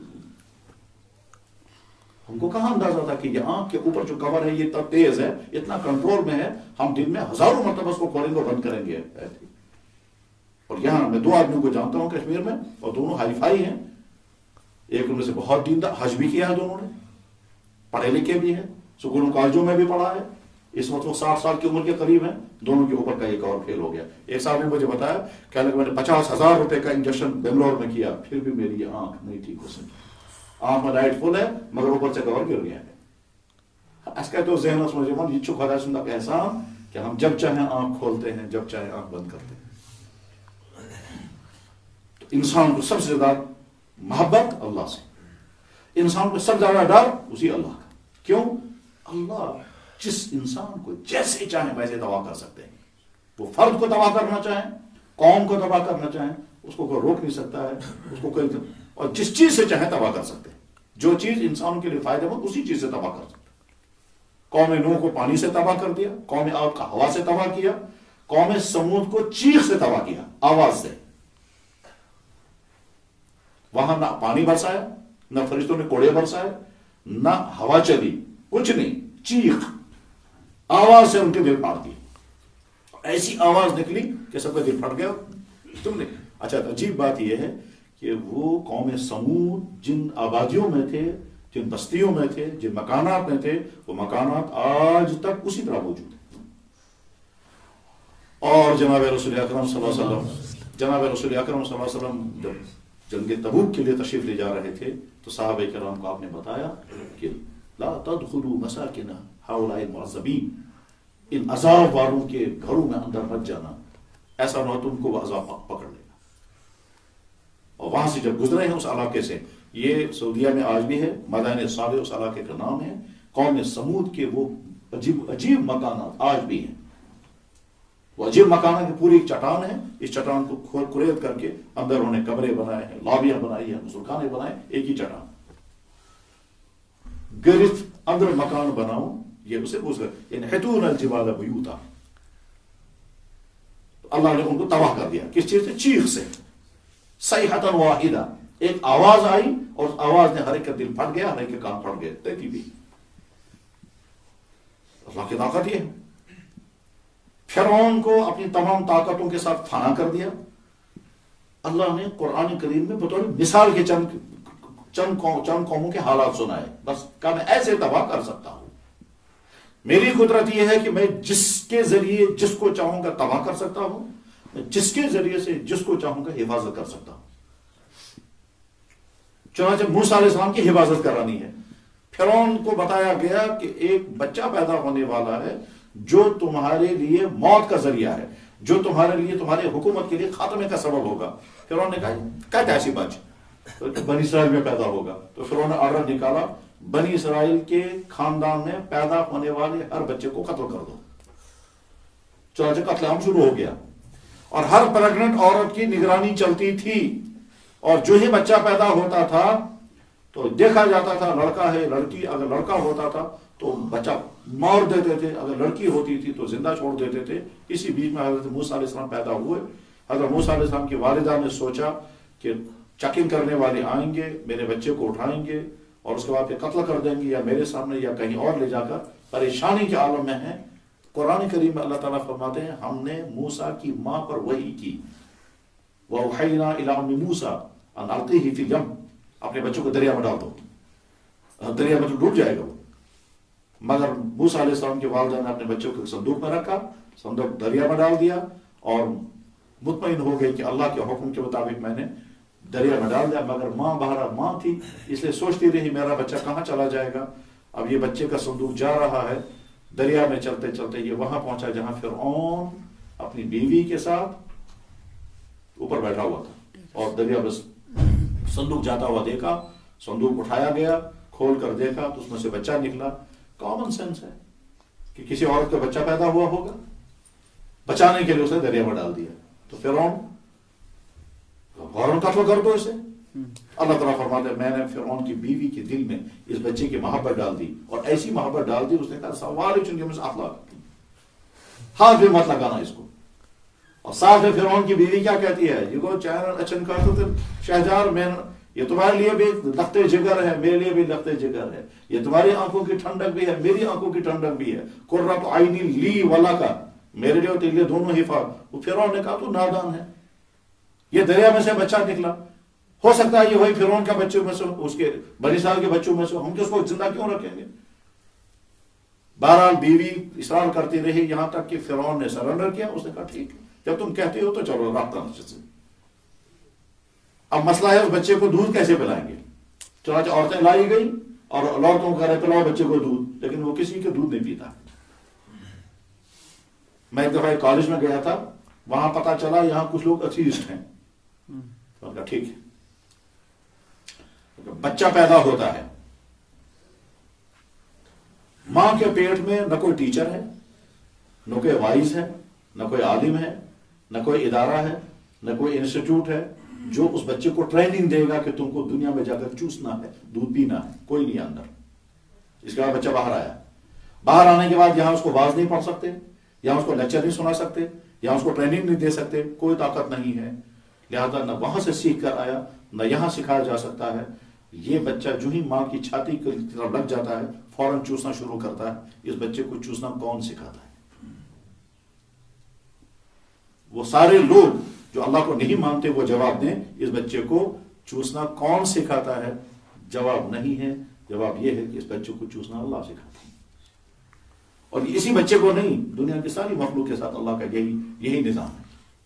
हमको कहां अंदाजा था कि ये आंख के ऊपर जो कवर है ये इतना तेज है, इतना कंट्रोल में है, हम दिन में हजारों मतलब उसको खोलेंगे बंद करेंगे। और यहां मैं दो आदमियों को जानता हूं कश्मीर में, और दोनों हाई फाई हैं। एक उनमें से बहुत दीनदार, हज भी किया है दोनों ने, पढ़े लिखे भी हैं, स्कूलों कॉलेजों में भी पढ़ा है। इस वक्त वो साठ साल की उम्र के करीब है। दोनों के ऊपर का एक और फेल हो गया। एक साहब ने मुझे बताया, कहने मैंने पचास हजार रुपए का इंजेक्शन बेंगलोर में किया, फिर भी मेरी आंख नहीं ठीक हो सकी। आंख में लाइट फुल है मगर ऊपर से कवर गिर गया है। इसका तो जहन समझ ये खुदा सुंदा का एहसान कि हम जब चाहे आंख खोलते हैं, जब चाहे आंख बंद करते हैं। तो इंसान को सबसे ज्यादा मोहब्बत अल्लाह से, इंसान को सबसे ज्यादा डर उसी अल्लाह का। क्यों? अल्लाह जिस इंसान को जैसे चाहे वैसे तबाह कर सकते हैं। वो फर्द को तबाह करना चाहे, कौम को तबाह करना चाहे, उसको कोई रोक नहीं सकता है, उसको कोई, और जिस चीज से चाहे तबाह कर सकते हैं। जो चीज इंसानों के लिए फायदेमंद उसी चीज से तबाह कर सकते हैं। कौम नूह को पानी से तबाह कर दिया, कौम आद का हवा से तबाह किया, कौम समूद को चीख से तबाह किया, आवाज से। वहां ना पानी बरसाया, ना फरिश्तों ने कोड़े बरसाए, ना हवा चली, कुछ नहीं, चीख, आवाज से उनके दिल फाड़ दिए। ऐसी आवाज निकली कि सबका दिल फट गया। तुमने अच्छा, अजीब बात यह है कि वो कौम समूद जिन आबादियों में थे, जिन बस्तियों में थे, जिन मकानात में थे, वो मकानात आज तक उसी तरह मौजूद है। और जनाब रसूल अकरम सल्लल्लाहु अलैहि वसल्लम जनाब रसूल अकरम सल्लल्लाहु अलैहि वसल्लम जब जंग तबूक के लिए तशरीफ ले जा रहे थे तो सहाबा किराम को आपने बताया कि ला तदखुलू मसाकिन हाउलाए मुअज़्ज़बीन, इन अजाब वालों के घरों में अंदर मत जाना, ऐसा ना हो तुमको वो अजाब पकड़ लेगा। और वहां से जब गुजरे हैं उस इलाके से, ये सऊदीया में आज भी है, मैदान साले उस इलाके का नाम है, कौम समूद के वो अजीब अजीब मकानात आज भी हैं। वो अजीब मकाना की पूरी एक चट्टान है, इस चट्टान को खोल कुरेद करके अंदर उन्होंने कमरे बनाए हैं, लॉबियां बनाई हैं, गुसलखाने बनाए, एक ही चट्टान। गिरफ्त अंदर मकान बनाओ, ये उसे पूछ रहे इन हेतून अलजिबाल बुयूता। अल्लाह ने उनको तबाह कर दिया। किस चीज से? चीख से। सहीहतन वाहिदा, एक आवाज आई और उस आवाज ने हर एक का दिल फट गया, हर एक के कान फट गए। तैती भी अल्लाह की ताकत ये है। फिरौन को अपनी तमाम ताकतों के साथ फाना कर दिया। अल्लाह ने कुरान करीम में बतौर मिसाल के चंद चंद कौम, चंद कौमों के हालात सुनाए। बस क्या मैं ऐसे तबाह कर सकता हूं। मेरी कुदरत यह है कि मैं जिसके जरिए जिसको चाहूंगा तबाह कर सकता हूं, मैं जिसके जरिए से जिसको चाहूंगा हिफाजत कर सकता हूं। चुनांचे मूसा अलैहिस्सलाम की हिफाजत करानी है। फिरौन को बताया गया कि एक बच्चा पैदा होने वाला है जो तुम्हारे लिए मौत का जरिया है, जो तुम्हारे लिए तुम्हारे हुकूमत के लिए खात्मे का सबब होगा। फिरौन ने कहा क्या ऐसी बात, तो बनी इसराइल में पैदा होगा। तो फिरौन ने ऑर्डर निकाला, बनी इसराइल के खानदान में पैदा होने वाले हर बच्चे को कत्ल कर दो। चुनांचे कत्लेआम शुरू हो गया और हर प्रेग्नेंट औरत की निगरानी चलती थी। और जो ही बच्चा पैदा होता था तो देखा जाता था लड़का है लड़की। अगर लड़का होता था तो बच्चा मार देते थे, अगर लड़की होती थी तो जिंदा छोड़ देते थे। इसी बीच में हजरत मूसा अलैहिस्सलाम पैदा हुए। हजरत मूसा अलैहिस्सलाम की वालिदा ने सोचा कि चेकिंग करने वाले आएंगे, मेरे बच्चे को उठाएंगे और उसके बाद कत्ल कर देंगे, या मेरे सामने या कहीं और ले जाकर। परेशानी के आलम में है। कुरान करीम में अल्लाह ताला फरमाते हैं, हमने मूसा की मां पर वही की, वअवहयना इला उम्मी मूसा अन अलक़ीही फ़िल यम, अपने बच्चों को दरिया में डाल दो, दरिया में तो डूब जाएगा वो। मगर मूसा अलैहिस्सलाम के वालिदा ने अपने बच्चों को संदूक में रखा, संदूक दरिया में डाल दिया और मुतमईन हो गई कि अल्लाह के हुक्म के मुताबिक मैंने दरिया में डाल दिया। मगर माँ बाहर माँ थी, इसलिए सोचती रही मेरा बच्चा कहाँ चला जाएगा। अब ये बच्चे का संदूक जा रहा है, दरिया में चलते चलते ये वहां पहुंचा जहां फिरौन अपनी बीवी के साथ ऊपर बैठा हुआ था। और दरिया में संदूक जाता हुआ देखा, संदूक उठाया गया, खोल कर देखा तो उसमें से बच्चा निकला। कॉमन सेंस है कि किसी औरत का बच्चा पैदा हुआ होगा, बचाने के लिए उसे दरिया में डाल दिया। तो फिरौन फौरन कत्ल कर दो इसे। अल्लाह ताला फरमाते हैं मैंने फिरौन की बीवी के दिल में इस बच्चे की मोहब्बत डाल दी, और ऐसी मोहब्बत डाल दी उसने कहा सवाल हाथ भी मत लगाना इसको। और साथ में फिरौन की बीवी क्या कहती है, ये को चैन अचन का तो शहजार में, ये तुम्हारे लिए भी लखते जिगर है, मेरे लिए भी लखते जिगर है, ये तुम्हारी आंखों की ठंडक भी है, मेरी आंखों की ठंडक भी है। कुर्रत आइनी ली वला का, मेरे लिए और तेरे लिए दोनों हिफाज। वो फिरौन ने कहा तो नादान है, ये दरिया में से बच्चा निकला, हो सकता है ये वही फिरौन का बच्चों में से, उसके बनी साल के बच्चों में से, हम तो उसको जिंदा क्यों रखेंगे। बहरहाल बीवी इसरार करती रही, यहां तक कि फिरौन ने सरेंडर किया। उसने कहा ठीक है, जब तुम कहती हो तो चलो रास्ता से। अब मसला है उस बच्चे को दूध कैसे पिलाएंगे। चुनाच औरतें लाई गई और औरतों को कह रहे पिलाओ बच्चे को दूध, लेकिन वो किसी के दूध नहीं पीता। मैं एक दफा कॉलेज में गया था, वहां पता चला यहां कुछ लोग अथीस्ट हैं। तो ठीक है, बच्चा पैदा होता है, मां के पेट में न कोई टीचर है, न कोई वाइज है, न कोई आलिम है, न कोई इदारा है, न कोई इंस्टीट्यूट है जो उस बच्चे को ट्रेनिंग देगा कि तुमको दुनिया में जाकर चूसना है, दूध पीना है। कोई नहीं अंदर। इसके बाद बच्चा बाहर आया, बाहर आने के बाद यहां उसको वाज नहीं पढ़ सकते, यहां उसको लेक्चर नहीं सुना सकते, यहां उसको ट्रेनिंग नहीं दे सकते, कोई ताकत नहीं है। लिहाजा न वहां से सीख कर आया, न यहां सिखाया जा सकता है। ये बच्चा जो ही मां की छाती की तरफ लग जाता है फौरन चूसना शुरू करता है। इस बच्चे को चूसना कौन सिखाता है? वो सारे लोग जो अल्लाह को नहीं मानते वो जवाब दें, इस बच्चे को चूसना कौन सिखाता है? जवाब नहीं है। जवाब यह है कि इस बच्चे को चूसना अल्लाह सिखाता है। और इसी बच्चे को नहीं, दुनिया की सारी मखलूक के साथ अल्लाह का यही यही निजाम है,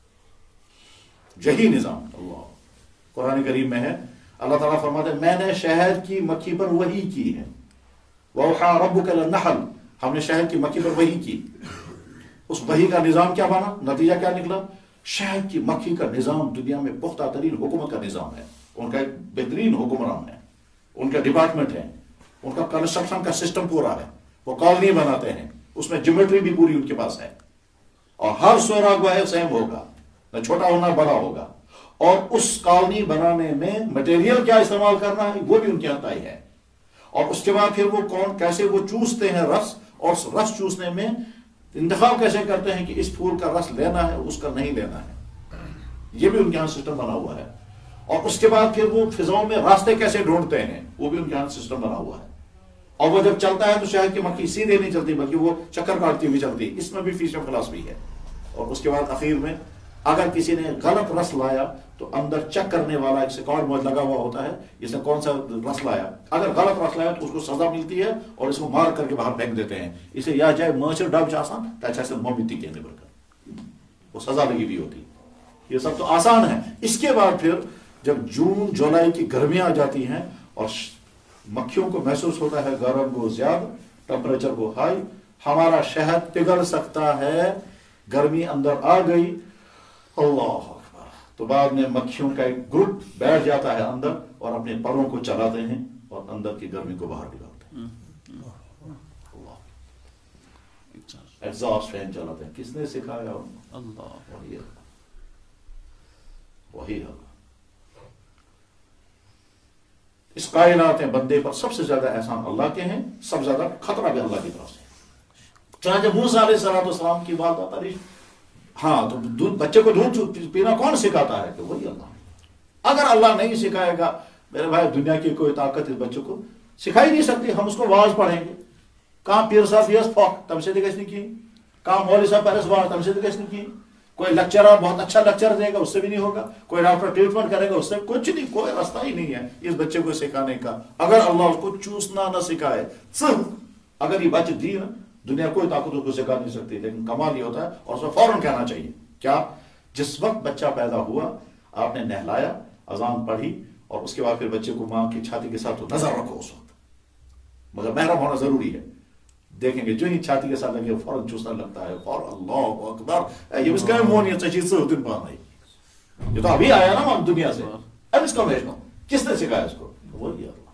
यही निजाम अल्लाह कुरान करीम में है। अल्लाह ताला फरमाते हैं मैंने शहद की मक्खी पर वही की है, वौहा रब्बुका लन्नहल, हमने शहद की मक्खी पर वही की। उस वही का निजाम क्या बना? नतीजा क्या निकला? शहद की मक्खी का निजाम दुनिया में पुख्ता तरीन हुकूमत का निजाम है। उनका एक बेहतरीन हुक्मरान है, उनका डिपार्टमेंट है, उनका कंस्ट्रक्शन का सिस्टम पूरा है, वो कॉलोनी बनाते हैं, उसमें ज्योमेट्री भी पूरी उनके पास है। और हर सोरा है सेम होगा, न छोटा होना बड़ा होगा। और उस कॉलोनी बनाने में मटेरियल क्या इस्तेमाल करना है वो भी उनके यहाँ तय है। और उसके बाद फिर वो कौन कैसे वो चूसते हैं रस, और रस चूसने में इंतखाब कैसे करते हैं कि इस फूल का रस लेना है उसका नहीं लेना है, ये भी उनके यहाँ सिस्टम बना हुआ है। और उसके बाद फिर वो फिजाओं में रास्ते कैसे ढूंढते हैं वो भी उनके यहाँ सिस्टम बना हुआ है। और वो जब चलता है तो शहद की मक्खी सीधे नहीं चलती बल्कि वो चक्कर काटती हुई चलती है। इसमें भी फीस ऑफ फिलॉसफी है। और उसके बाद आखिर में अगर किसी ने गलत रस लाया तो अंदर चेक करने वाला एक सिक्योर मोड लगा हुआ होता है, इसने कौन सा रस लाया। अगर गलत रस लाया तो उसको सजा मिलती है और इसको मार करके बाहर फेंक देते हैं। इसे या जाए मर्चर डब आसान तैसे मोमिती कहने पर वो सजा लगी हुई होती है। ये सब तो आसान है। इसके बाद फिर जब जून जुलाई की गर्मियां आ जाती हैं और मक्खियों को महसूस होता है गर्म को ज्यादा, टेम्परेचर को हाई, हमारा शहद पिघल सकता है, गर्मी अंदर आ गई, अल्लाह अकबर, तो बाद में मक्खियों का एक ग्रुप बैठ जाता है अंदर और अपने परों को चलाते हैं और अंदर की गर्मी को बाहर निकालते हैं। एग्जॉस्ट फैन चलाते हैं। किसने सिखाया? अल्लाह। वही वही है। इस कायनात में बंदे पर सबसे ज्यादा एहसान अल्लाह के हैं, सबसे ज्यादा खतरा भी अल्लाह की तरफ से। चाहे मूसा अलैहिस्सलाम की बात आता रही, हाँ तो दूध बच्चे को दूध पीना कौन सिखाता है? कि वही अल्लाह। अगर अल्लाह नहीं सिखाएगा मेरे भाई, दुनिया की कोई ताकत इस बच्चे को सिखाई नहीं सकती। हम उसको वाज पढ़ेंगे, कहां पीर साहब यस फॉक तम से नहीं की, कहां मौलवी साहब परस वार तम से नहीं की, कोई लेक्चरर बहुत अच्छा लेक्चर देगा उससे भी नहीं होगा, कोई डॉक्टर ट्रीटमेंट करेगा उससे कुछ नहीं, कोई रास्ता ही नहीं है इस बच्चे को सिखाने का। अगर अल्लाह उसको चूसना न सिखाए, सिर्फ अगर ये बच दी ना, दुनिया कोई ताकत उसको सिखा नहीं सकती। लेकिन कमाल ये होता है और उसमें फौरन कहना चाहिए क्या? जिस वक्त बच्चा पैदा हुआ आपने नहलाया, अजान पढ़ी और उसके बाद फिर बच्चे को मां की छाती के साथ तो नजर रखो उस वक्त, मगर महरम होना जरूरी है। देखेंगे जो ही छाती के साथ लगे फौरन चूसना लगता है, और अल्लाह अकबर, ये उसका मोनियत चीज से दिन पाना है। ये तो अभी आया ना हम दुनिया से, अब इसका भेजना किसने सिखाया इसको? वही अल्लाह।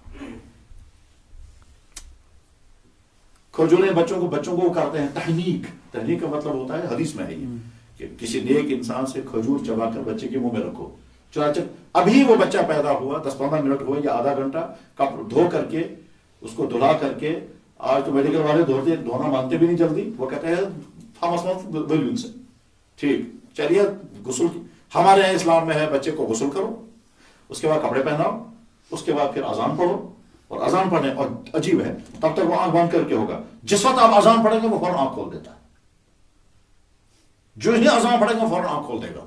खजूरे बच्चों को बच्चों को करते हैं तहनीक। तहनीक का मतलब होता है, हदीस में है ये, कि किसी नेक इंसान से खजूर चबाकर बच्चे के मुंह में रखो। चुनाचे अभी वो बच्चा पैदा हुआ, दस पंद्रह मिनट हुए या आधा घंटा, कप धो करके उसको धुला करके, आज तो मेडिकल वाले धोते धोना मानते भी नहीं जल्दी, वो कहते हैं थॉमस बैलून से, ठीक चलिए गुस्ल। हमारे यहाँ इस्लाम में है बच्चे को गुस्ल करो, उसके बाद कपड़े पहनाओ, उसके बाद फिर अजान पढ़ो, और अजान पढ़ने, और अजीब है तब तक वो आंख बंद करके होगा, जिस वक्त आप अजान पढ़ेंगे वो फौरन आंख खोल देता है। जो ही अजान पढ़ेगा फौरन आंख खोल देगा।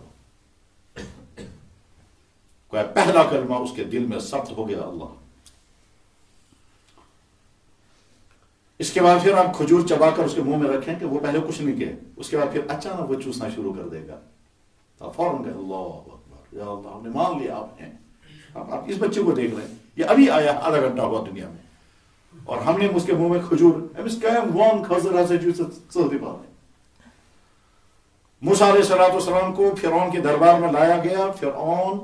कोई पहला कलमा उसके दिल में सब्त हो गया अल्लाह। اس کے بعد پھر آپ کھجور چبا کر اس کے منہ میں رکھیں کہ وہ پہلے کچھ نہیں کہے، اس کے بعد پھر اچانک وہ چوسنا شروع کر دے گا، تو فوراً کہ اللہ اکبر یا اللہ، ہم نے مان لیا آپ ہیں۔ اب آپ اس بچے کو دیکھ رہے ہیں، یہ ابھی آیا آدھا گھنٹہ ہوا دنیا میں، اور ہم نے اس کے منہ میں کھجور، امس کیم وان کھزر ہسا جو ژٕ بات۔ موسیٰ علیہ السلام کو فرعون کے دربار میں لایا گیا، فرعون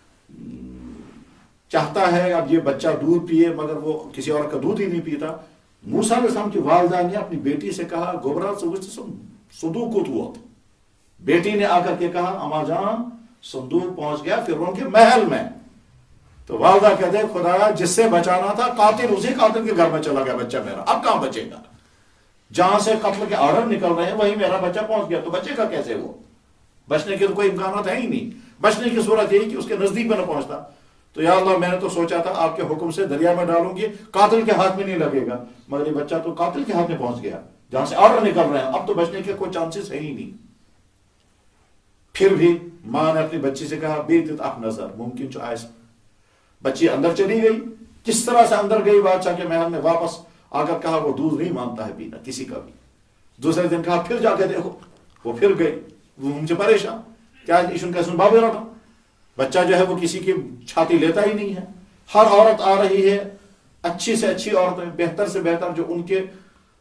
چاہتا ہے اب یہ بچہ دودھ پیے، مگر وہ کسی اور کا دودھ ہی نہیں پیتا۔ موسیٰ علیہ السلام کی والدہ نے اپنی بیٹی سے کہا گوبرا صندوق کو تو، بیٹی نے آ کر کے کہا اما جان صندوق پہنچ گیا فرعون کے محل میں، تو والدہ کہتے ہیں خدایا جس سے بچانا تھا قاتل، اسی قاتل کے گھر میں چلا گیا بچہ میرا، اب کہاں بچے گا؟ جہاں سے قتل کے آرڈر نکل رہے ہیں وہی میرا بچہ پہنچ گیا، تو بچے کا کیسے؟ وہ بچنے کے تو کوئی امکانات ہے ہی نہیں، بچنے کی صورت یہی کہ اس کے نزدیک میں نہ پہنچتا۔ تو یا اللہ میں نے تو سوچا تھا آپ کے حکم سے دریا میں ڈالوں گی، قاتل کے ہاتھ میں نہیں لگے گا، مگر یہ بچہ تو قاتل کے ہاتھ میں پہنچ گیا جہاں سے آرڈر نکل رہے ہیں، اب تو بچنے کے کوئی چانسز ہے ہی نہیں۔ پھر بھی ماں نے اپنی بچی سے کہا بیت اخ نظر ممکن چھ آئس، بچی اندر چلی گئی، کس طرح سے اندر گئی بادشاہ کے محل میں، واپس آ کر کہا وہ دودھ نہیں مانتا ہے پینا کسی کا بھی۔ دوسرے دن کہا پھر جا کے دیکھو، وہ پھر گئی، وہ مجھے پریشان کیا ایشن کا سن بابے رہا، بچہ جو ہے وہ کسی کی چھاتی لیتا ہی نہیں ہے۔ ہر عورت آ رہی ہے، اچھی سے اچھی عورتیں، بہتر سے بہتر، جو ان کے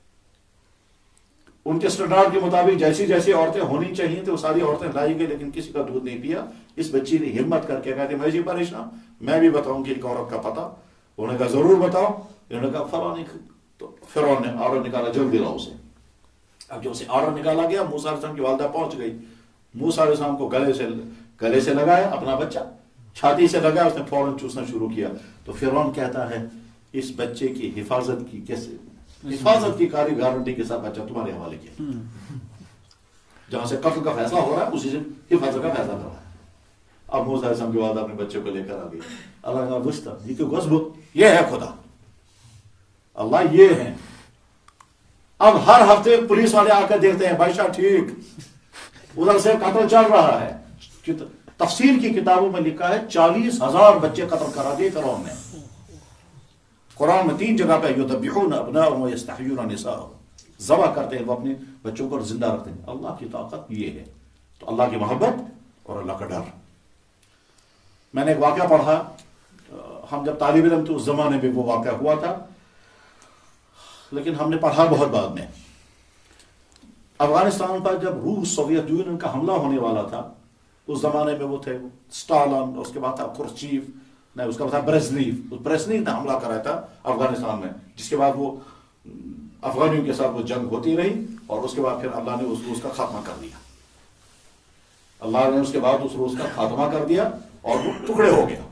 ان کے اسٹینڈرڈ کے مطابق جیسی جیسی عورتیں ہونی چاہیے تھے وہ ساری عورتیں لائی گئی، لیکن کسی کا دودھ نہیں پیا۔ اس بچی نے ہمت کر کے کہتے میں جی پریشان، میں بھی بتاؤں گی ایک عورت کا پتہ۔ انہوں نے کہا ضرور بتاؤ، انہوں نے کہا فلاں، تو فرعون نے آرڈر نکالا جلدی لاؤ اسے۔ اب جب اسے آرڈر نکالا گیا، موسیٰ علیہ السلام کی والدہ پہنچ گئی، موسیٰ علیہ السلام کو گلے سے گلے سے لگایا، اپنا بچہ چھاتی سے لگایا، اس نے فوراً چوسنا شروع کیا۔ تو فرعون کہتا ہے اس بچے کی حفاظت کی کیسے، حفاظت کی کاری گارنٹی کے ساتھ بچہ تمہارے حوالے کیا، جہاں سے قتل کا فیصلہ ہو رہا ہے اسی سے حفاظت کا فیصلہ کر رہا ہے۔ اب موسیٰ علیہ السلام کی والدہ اپنے بچے کو لے کر آ گئی، اللہ کا گشتہ یہ کہ غصب، یہ ہے خدا، اللہ یہ ہے۔ اب ہر ہفتے پولیس والے آ کر دیکھتے ہیں بادشاہ ٹھیک، ادھر سے قتل چل رہا ہے۔ تفسیر کی کتابوں میں لکھا ہے چالیس ہزار بچے قتل کرا دیے فرعون نے۔ قرآن میں تین جگہ پہ یذبحون ابناءهم ویستحیون نساءهم، ذبح کرتے ہیں وہ اپنے بچوں کو زندہ رکھتے ہیں۔ اللہ کی طاقت یہ ہے، تو اللہ کی محبت اور اللہ کا ڈر۔ میں نے ایک واقعہ پڑھا، ہم جب طالب علم تھے اس زمانے میں وہ واقعہ ہوا تھا، لیکن ہم نے پڑھا بہت بعد میں۔ افغانستان پر جب روس سوویت یونین کا حملہ ہونے والا تھا، اس زمانے میں وہ تھے اسٹالن، اس کے بعد تھا خروشچیف، نہیں اس کا تھا برزنیف، برزنیف نے حملہ کرایا تھا افغانستان میں، جس کے بعد وہ افغانیوں کے ساتھ وہ جنگ ہوتی رہی، اور اس کے بعد پھر اللہ نے اس روس کا خاتمہ کر دیا۔ اللہ نے اس کے بعد اس روس کا خاتمہ کر دیا اور وہ ٹکڑے ہو گیا۔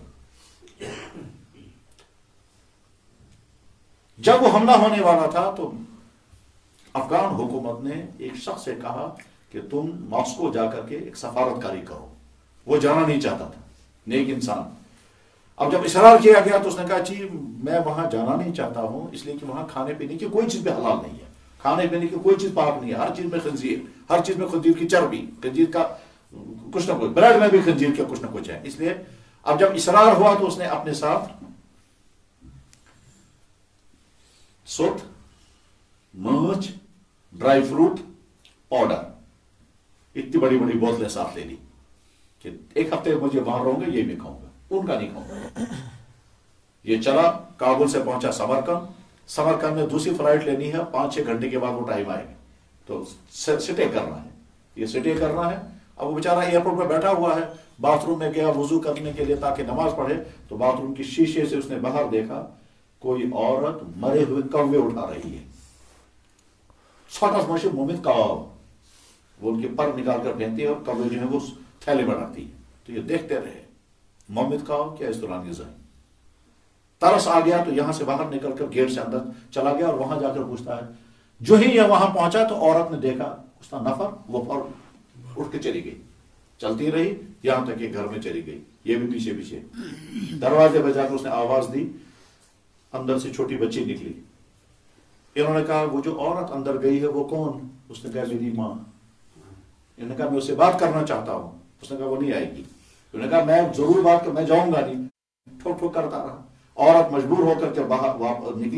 جب وہ حملہ ہونے والا تھا تو افغان حکومت نے ایک شخص سے کہا کہ تم ماسکو جا کر کے ایک سفارتکاری کرو۔ وہ جانا نہیں چاہتا تھا، نیک انسان۔ اب جب اصرار کیا گیا تو اس نے کہا جی میں وہاں جانا نہیں چاہتا ہوں، اس لیے کہ وہاں کھانے پینے کی کوئی چیز بھی حلال نہیں ہے، کھانے پینے کی کوئی چیز پاک نہیں ہے، ہر چیز میں خنزیر، ہر چیز میں خنزیر کی چربی، خنزیر کا کچھ نہ کچھ، بریڈ میں بھی خنزیر کا کچھ نہ کچھ ہے۔ اس لیے اب جب اصرار ہوا تو اس نے اپنے ساتھ سوت، مرچ، ڈرائی فروٹ پاؤڈر، اتنی بڑی بڑی بوتلیں ساتھ لے لی کہ ایک ہفتے مجھے وہاں رہوں گا، یہ میں کھاؤں گا، ان کا نہیں کھاؤں گا۔ یہ چلا، کابل سے پہنچا سمرقند، سمرقند میں دوسری فلائٹ لینی ہے، پانچ چھ گھنٹے کے بعد وہ ٹائم آئے گا، تو سٹے کرنا ہے، یہ سٹے کرنا ہے۔ اب وہ بیچارہ ایئرپورٹ پہ بیٹھا ہوا ہے، باتھ روم میں گیا وضو کرنے کے لیے تاکہ نماز پڑھے، تو باتھ روم کی شیشے سے اس نے باہر دیکھا کوئی عورت مرے ہوئے کوے اٹھا رہی ہے، چھوٹا سا مشہور مومن کاؤ، وہ ان کے پر نکال کر پہنتی ہے اور کوے جو ہے وہ تھیلے میں رکھتی ہے۔ تو یہ دیکھتے رہے، محمد کاؤ کیا اس دوران غذا، ترس آ گیا تو یہاں سے باہر نکل کر گیٹ سے اندر چلا گیا اور وہاں جا کر پوچھتا ہے، جو ہی یہ وہاں پہنچا تو عورت نے دیکھا اس کا نفر، وہ اٹھ کے چلی گئی، چلتی رہی یہاں تک کہ گھر میں چلی گئی، یہ بھی پیچھے پیچھے۔ دروازے پہ جا کر اس نے آواز دی، اندر سے چھوٹی بچی نکلی۔ انہوں نے کہا وہ جو عورت اندر گئی ہے وہ کون؟ اس نے کہا میری ماں۔ انہوں نے کہا میں اس سے بات کرنا چاہتا ہوں۔ اس نے کہا وہ نہیں آئے گی۔ انہوں نے کہا میں ضرور بات کر، میں جاؤں گا نہیں۔ ٹھوک ٹھوک کرتا رہا۔ عورت مجبور ہو کر کے باہر نکلی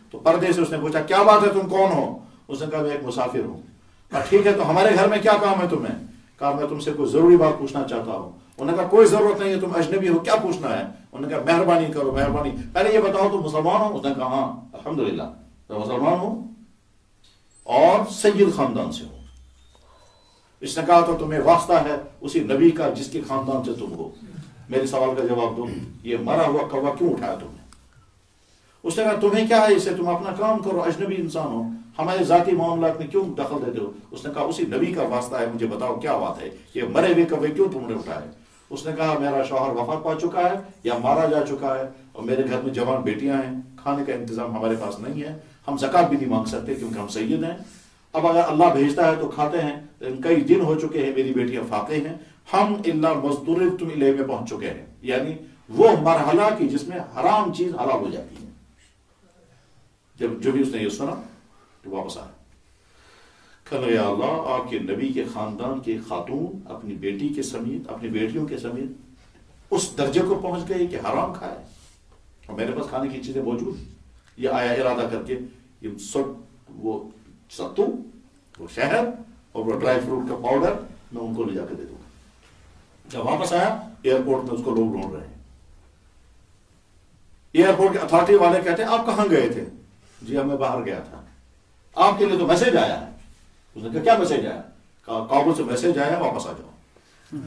تو پردے سے اس نے پوچھا کیا بات ہے تم کون ہو؟ اس نے کہا میں ایک مسافر ہوں. کہا ٹھیک ہے تو ہمارے گھر میں کیا کام ہے تمہیں؟ کہا میں تم سے کوئی ضروری بات پوچھنا چاہتا ہوں. انہوں نے کہا کوئی ضرورت نہیں ہے, تم اجنبی ہو, کیا پوچھنا ہے؟ انہوں نے کہا مہربانی کرو مہربانی, پہلے یہ بتاؤ تم مسلمان ہو؟ اس نے کہا ہاں الحمدللہ میں مسلمان ہوں اور سید خاندان سے ہوں. اس نے کہا تو تمہیں واسطہ ہے اسی نبی کا جس کے خاندان سے تم ہو. میرے سوال کا جواب دو, یہ مرا ہوا کوا کیوں اٹھایا تم نے؟ اس نے کہا تمہیں کیا ہے اس سے, تم اپنا کام کرو, اجنبی انسان ہو, ہمارے ذاتی معاملات میں کیوں دخل دیتے ہو؟ اس نے کہا اسی نبی کا واسطہ ہے, مجھے بتاؤ کیا بات ہے, یہ مرے ہوئے کبھی کیوں تم نے اٹھائے؟ اس نے کہا میرا شوہر وفات پا چکا ہے یا مارا جا چکا ہے اور میرے گھر میں جوان بیٹیاں ہیں, کھانے کا انتظام ہمارے پاس نہیں ہے, ہم زکات بھی نہیں مانگ سکتے کیونکہ ہم سید ہیں. اب اگر اللہ بھیجتا ہے تو کھاتے ہیں, کئی دن ہو چکے ہیں میری بیٹیاں فاقے ہیں, ہم الا مزدور تم الیہ میں پہنچ چکے ہیں. یعنی وہ مرحلہ کی جس میں حرام چیز حلال ہو جاتی ہے. جب جو بھی اس نے یہ سنا تو واپس آیا, کہ یا اللہ آپ کے نبی کے خاندان کے خاتون اپنی بیٹی کے سمیت اپنی بیٹیوں کے سمیت اس درجے کو پہنچ گئے کہ حرام کھائے اور میرے پاس کھانے کی چیزیں موجود. یہ آیا ارادہ کر کے یہ سب وہ ستو وہ شہد اور وہ ڈرائی فروٹ کا پاؤڈر میں ان کو لے جا کے دے دوں گا. جب واپس آیا ایئرپورٹ میں اس کو لوگ ڈھونڈ رہے ہیں. ایئرپورٹ کے اتھارٹی والے کہتے ہیں آپ کہاں گئے تھے؟ جی ہم میں باہر گیا تھا. آپ کے لیے تو میسج آیا ہے. اس نے کہا کیا میسج آیا؟ کہا کابل سے میسج آیا واپس آ جاؤ.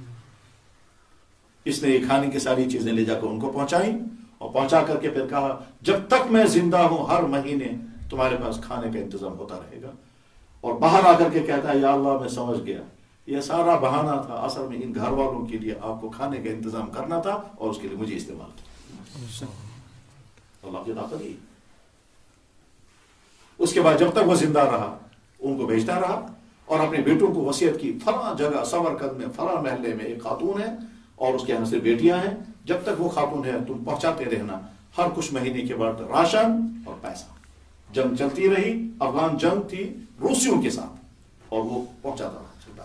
اس نے یہ کھانے کی ساری چیزیں لے جا کر ان کو پہنچائی اور پہنچا کر کے پھر کہا جب تک میں زندہ ہوں ہر مہینے تمہارے پاس کھانے کا انتظام ہوتا رہے گا. اور باہر آ کر کے کہتا ہے یا اللہ میں سمجھ گیا یہ سارا بہانہ تھا, اصل میں ان گھر والوں کے لیے آپ کو کھانے کا انتظام کرنا تھا اور اس کے لیے مجھے استعمال کیا. اللہ کی طاقت ہی. اس کے بعد جب تک وہ زندہ رہا ان کو بھیجتا رہا اور اپنے بیٹوں کو وصیت کی فلاں جگہ سمرقند میں فلاں محلے میں ایک خاتون ہے اور اس کے یہاں سے بیٹیاں ہیں, جب تک وہ خاتون ہے تم پہنچاتے رہنا ہر کچھ مہینے کے بعد راشن اور پیسہ. جنگ چلتی رہی, افغان جنگ تھی روسیوں کے ساتھ اور وہ پہنچاتا رہا چلتا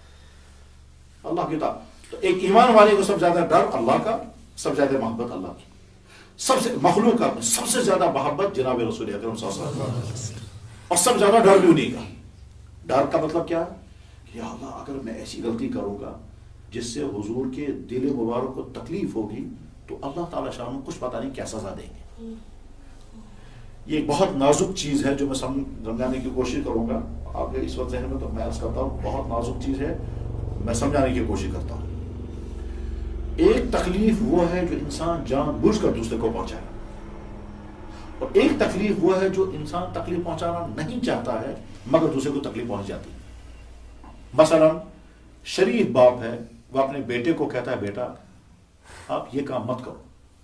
رہا. اللہ کی طاقت. تو ایک ایمان والے کو سب سے زیادہ ڈر اللہ کا, سب سے زیادہ محبت اللہ کی, سب سے مخلوق سب سے زیادہ محبت جناب رسول اکرم صلی اللہ علیہ وسلم, اور سب سے زیادہ ڈر بھی انہیں کا. ڈر کا مطلب کیا ہے کہ یا اللہ اگر میں ایسی غلطی کروں گا جس سے حضور کے دل مبارک کو تکلیف ہوگی تو اللہ تعالیٰ شان کچھ پتہ نہیں کیا سزا دیں گے. یہ ایک بہت نازک چیز ہے جو میں سمجھانے کی کوشش کروں گا آپ کے اس وقت ذہن میں, تو میں عرض کرتا ہوں بہت نازک چیز ہے, میں سمجھانے کی کوشش کرتا ہوں. ایک تکلیف وہ ہے جو انسان جان بوجھ کر دوسرے کو پہنچائے, اور ایک تکلیف وہ ہے جو انسان تکلیف پہنچانا نہیں چاہتا ہے مگر دوسرے کو تکلیف پہنچ جاتی ہے. مثلا شریف باپ ہے, وہ اپنے بیٹے کو کہتا ہے بیٹا آپ یہ کام مت کرو.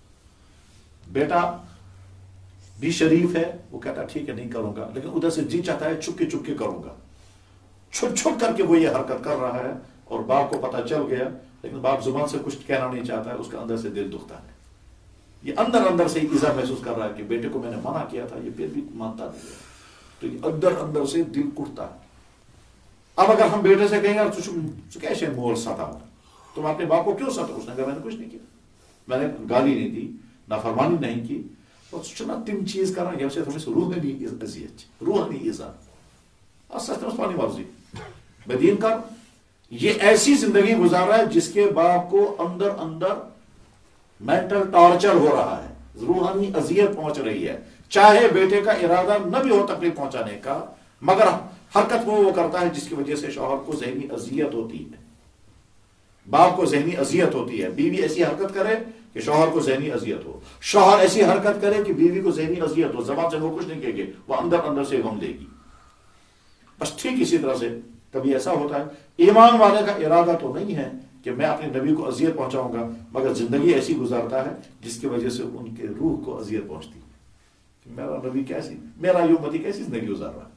بیٹا بھی شریف ہے, وہ کہتا ہے ٹھیک ہے نہیں کروں گا, لیکن ادھر سے جی چاہتا ہے چپ کے چپ کے کروں گا. چھپ چھپ کر کے وہ یہ حرکت کر رہا ہے اور باپ کو پتہ چل گیا, لیکن باپ زبان سے کچھ کہنا نہیں چاہتا ہے, اس کے اندر سے دل دکھتا ہے. یہ اندر اندر سے ایزا محسوس کر رہا ہے کہ بیٹے کو میں نے منع کیا تھا, یہ پھر بھی مانتا نہیں ہے, تو یہ اندر اندر سے دل کٹتا ہے. اب اگر ہم بیٹے سے کہیں گے تو کیسے مول ستا تم اپنے باپ کو کیوں ستا؟ اس نے کہا میں نے کچھ نہیں کیا, میں نے گالی نہیں دی, نافرمانی نہیں کی, اور چنا تم چیز کرنا یہ سے تمہیں روحانی اذیت, روحانی ایزا سچ پانی مرضی بدین کر. یہ ایسی زندگی گزار رہا ہے جس کے باپ کو اندر اندر مینٹل ٹارچر ہو رہا ہے, روحانی اذیت پہنچ رہی ہے, چاہے بیٹے کا ارادہ نہ بھی ہو تکلیف پہنچانے کا, مگر حرکت وہ وہ کرتا ہے جس کی وجہ سے شوہر کو ذہنی اذیت ہوتی ہے, باپ کو ذہنی اذیت ہوتی ہے. بیوی ایسی حرکت کرے کہ شوہر کو ذہنی اذیت ہو, شوہر ایسی حرکت کرے کہ بیوی کو ذہنی اذیت ہو, زبان سے وہ کچھ نہیں کہے گی, وہ اندر اندر سے غم دے گی. بس ٹھیک اسی طرح سے کبھی ایسا ہوتا ہے ایمان والے کا ارادہ تو نہیں ہے کہ میں اپنے نبی کو اذیت پہنچاؤں گا, مگر زندگی ایسی گزارتا ہے جس کی وجہ سے ان کے روح کو اذیت پہنچتی ہے کہ میرا نبی کیسی, میرا یہ امتی کیسی زندگی گزار رہا ہے.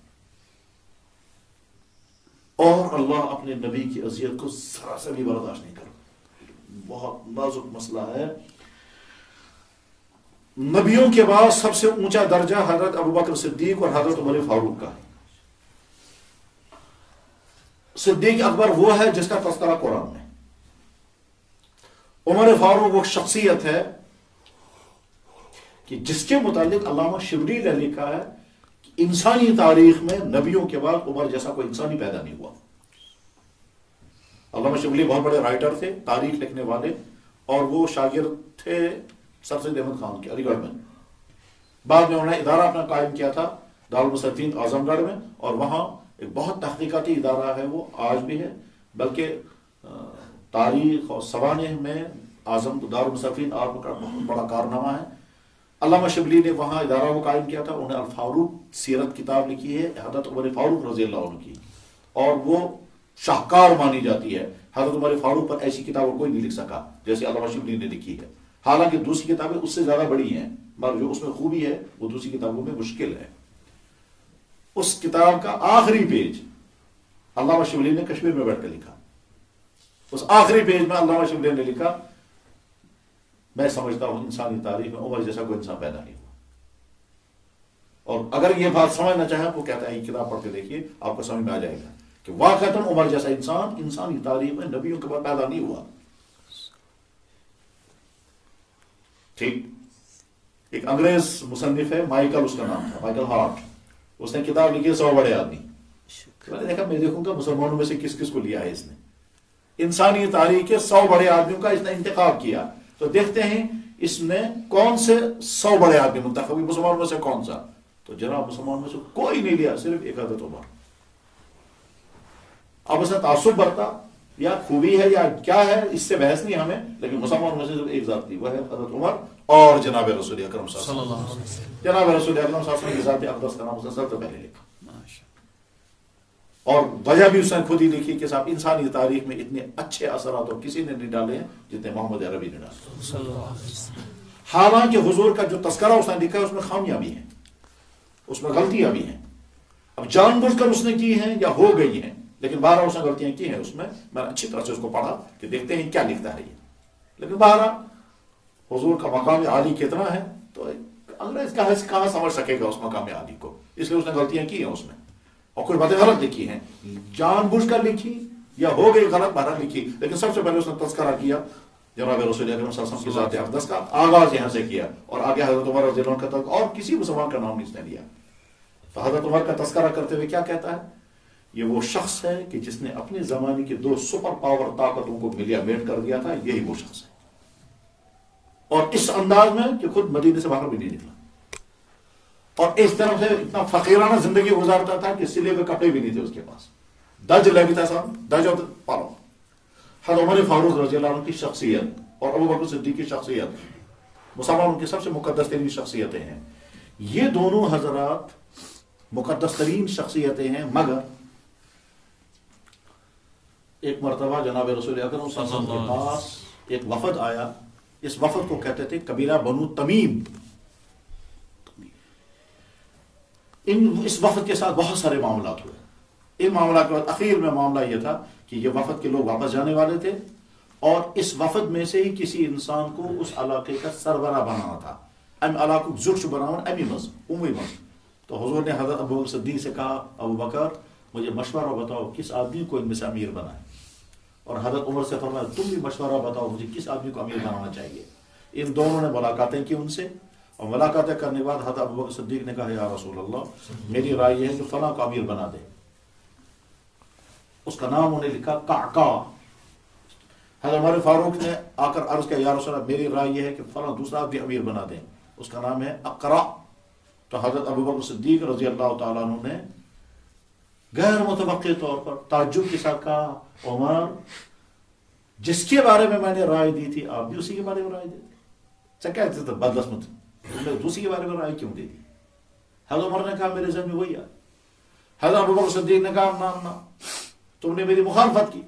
اور اللہ اپنے نبی کی اذیت کو ذرا سے بھی برداشت نہیں کرتا. بہت نازک مسئلہ ہے. نبیوں کے بعد سب سے اونچا درجہ حضرت ابوبکر صدیق اور حضرت عمر فاروق کا ہے. صدیق اکبر وہ ہے جس کا تذکرہ قرآن میں, عمر فاروق وہ شخصیت ہے کہ جس کے متعلق علامہ شبلی نے لکھا ہے کہ انسانی تاریخ میں نبیوں کے بعد عمر جیسا کوئی انسانی پیدا نہیں ہوا. علامہ شبلی بہت بڑے رائٹر تھے، تاریخ لکھنے والے، اور وہ شاگرد تھے سر سید احمد خان کے علی گڑھ میں. بعد میں انہوں نے ادارہ اپنا قائم کیا تھا دارالمصنفین اعظم گڑھ میں، اور وہاں ایک بہت تحقیقاتی ادارہ ہے، وہ آج بھی ہے، بلکہ تاریخ اور سوانح میں اعظم دارالمصنفین اعظم کا بہت بڑا کارنامہ ہے. علامہ شبلی نے وہاں ادارہ وہ قائم کیا تھا. انہوں نے الفاروق سیرت کتاب لکھی ہے حضرت عمر فاروق رضی اللہ عنہ کی، اور وہ شاہکار مانی جاتی ہے. حضرت عمر فاروق پر ایسی کتاب اور کوئی نہیں لکھ سکا جیسے علامہ شبلی نے لکھی ہے. حالانکہ دوسری کتابیں اس سے زیادہ بڑی ہیں، مگر جو اس میں خوبی ہے وہ دوسری کتابوں میں مشکل ہے. اس کتاب کا آخری پیج علامہ شبلی نے کشمیر میں بیٹھ کر لکھا. اس آخری پیج میں علامہ شبلی نے لکھا، میں سمجھتا ہوں انسانی تاریخ میں عمر جیسا کوئی انسان پیدا نہیں ہوا. اور اگر یہ بات سمجھنا چاہیں وہ کہتا ہے یہ کتاب پڑھ کے دیکھیے، آپ کو سمجھ میں آ جائے گا کہ واقعتاً عمر جیسا انسان انسانی تاریخ میں نبیوں کے بعد پیدا نہیں ہوا. ٹھیک. ایک انگریز مصنف ہے، مائیکل اس کا نام تھا، مائیکل ہارٹ. اس نے کتاب لکھی ہے سو بڑے آدمی. میں نے دیکھا، میں دیکھوں گا مسلمانوں میں سے کس کس کو لیا ہے اس نے. انسانی تاریخ کے سو بڑے آدمیوں کا اس نے انتخاب کیا. تو دیکھتے ہیں اس نے کون سے سو بڑے آدمی منتخب ہوئے، مسلمانوں میں سے کون سا. تو جناب مسلمانوں میں سے کوئی نہیں لیا، صرف ایک حضرت عمر. اب اس نے تعصب برتا یا خوبی ہے یا کیا ہے، اس سے بحث نہیں ہمیں، لیکن مسلمانوں میں سے صرف ایک ذات تھی، وہ ہے حضرت عمر اور جناب رسول اکرم صلی اللہ علیہ وسلم. جناب رسول اکرم صلی اللہ علیہ وسلم کی ذات اقدس کا نام اس نے سب سے پہلے لکھا. اور وجہ بھی اس نے خود ہی لکھی کہ صاحب انسانی تاریخ میں اتنے اچھے اثرات اور کسی نے نہیں ڈالے ہیں جتنے محمد عربی نے ڈالے. حالانکہ حضور کا جو تذکرہ اس نے لکھا ہے اس میں خامیاں بھی ہیں، اس میں غلطیاں بھی ہیں. اب جان بوجھ کر اس نے کی ہیں یا ہو گئی ہیں، لیکن بہرحال اس نے غلطیاں کی ہیں. اس میں میں نے اچھی طرح سے اس کو پڑھا کہ دیکھتے ہیں کیا لکھتا ہے یہ. لیکن بہرحال حضور کا مقام عالی کتنا ہے تو انگریز کہاں سمجھ سکے گا اس مقام عالی کو. اس لیے اس نے غلطیاں کی ہیں اس میں، اور کچھ باتیں غلط لکھی ہیں، جان بوجھ کر لکھی یا ہو گئی غلط بہرحال لکھی. لیکن سب سے پہلے اس نے تذکرہ کیا جناب رسول اکرم صلی اللہ علیہ وسلم کی ذات اقدس کا، آغاز یہاں سے کیا، اور آگے حضرت عمر رضی اللہ عنہ کا، اور کسی مسلمان کا نام نہیں اس نے لیا. تو حضرت عمر کا تذکرہ کرتے ہوئے کیا کہتا ہے، یہ وہ شخص ہے کہ جس نے اپنے زمانے کی دو سپر پاور طاقتوں کو ملیا میٹ کر دیا تھا، یہی وہ شخص ہے. اور اس انداز میں کہ خود مدینے سے باہر بھی نہیں نکلا، اور اس طرح سے اتنا فقیرانہ زندگی گزارتا تھا کہ سلے ہوئے کپڑے بھی نہیں تھے اس کے پاس. دج لگی تھا صاحب، دج اور پالو. حضرت عمر فاروق رضی اللہ عنہ کی شخصیت اور ابو بکر صدیق کی شخصیت مسلمانوں کی سب سے مقدس ترین شخصیتیں ہیں. یہ دونوں حضرات مقدس ترین شخصیتیں ہیں، مگر ایک مرتبہ جناب رسول اکرم صلی اللہ علیہ وسلم کے پاس ایک وفد آیا. اس وفد کو کہتے تھے قبیلہ بنو تمیم. ان اس وفد کے ساتھ بہت سارے معاملات ہوئے. ان معاملات کے بعد اخیر میں معاملہ یہ تھا کہ یہ وفد کے لوگ واپس جانے والے تھے، اور اس وفد میں سے ہی کسی انسان کو اس علاقے کا سربراہ بنانا تھا. ام علاقہ زرش بناون امی مز امی مز. تو حضور نے حضرت ابو بکر صدیق سے کہا، ابو بکر مجھے مشورہ بتاؤ کس آدمی کو ان میں سے امیر بنائے. اور حضرت عمر سے فرمایا تم بھی مشورہ بتاؤ مجھے کس آدمی کو امیر بنانا چاہیے. ان دونوں نے ملاقاتیں کی ان سے، اور ملاقاتیں کرنے کے بعد حضرت ابو بکر صدیق نے کہا یا رسول اللہ میری رائے یہ ہے کہ فلاں کو امیر بنا دے. اس کا نام انہیں لکھا قعقاع. حضرت عمر فاروق نے آ کر عرض کیا یا رسول اللہ میری رائے یہ ہے کہ فلاں دوسرا بھی امیر بنا دیں، اس کا نام ہے اقرع. تو حضرت ابو بکر صدیق رضی اللہ تعالیٰ عنہ نے غیر متوقع طور پر تعجب کے ساتھ کہا عمر جس کے بارے میں میں نے رائے دی تھی آپ بھی اسی کے بارے میں رائے دیتے. کہتے تھے بدقسمت میں دوسری کے بارے میں رائے کیوں دے دی. حضرت عمر نے کہا میرے ذہن میں وہی آیا. حضرت ابو بکر صدیق نے کہا نا نا تم نے میری مخالفت کی.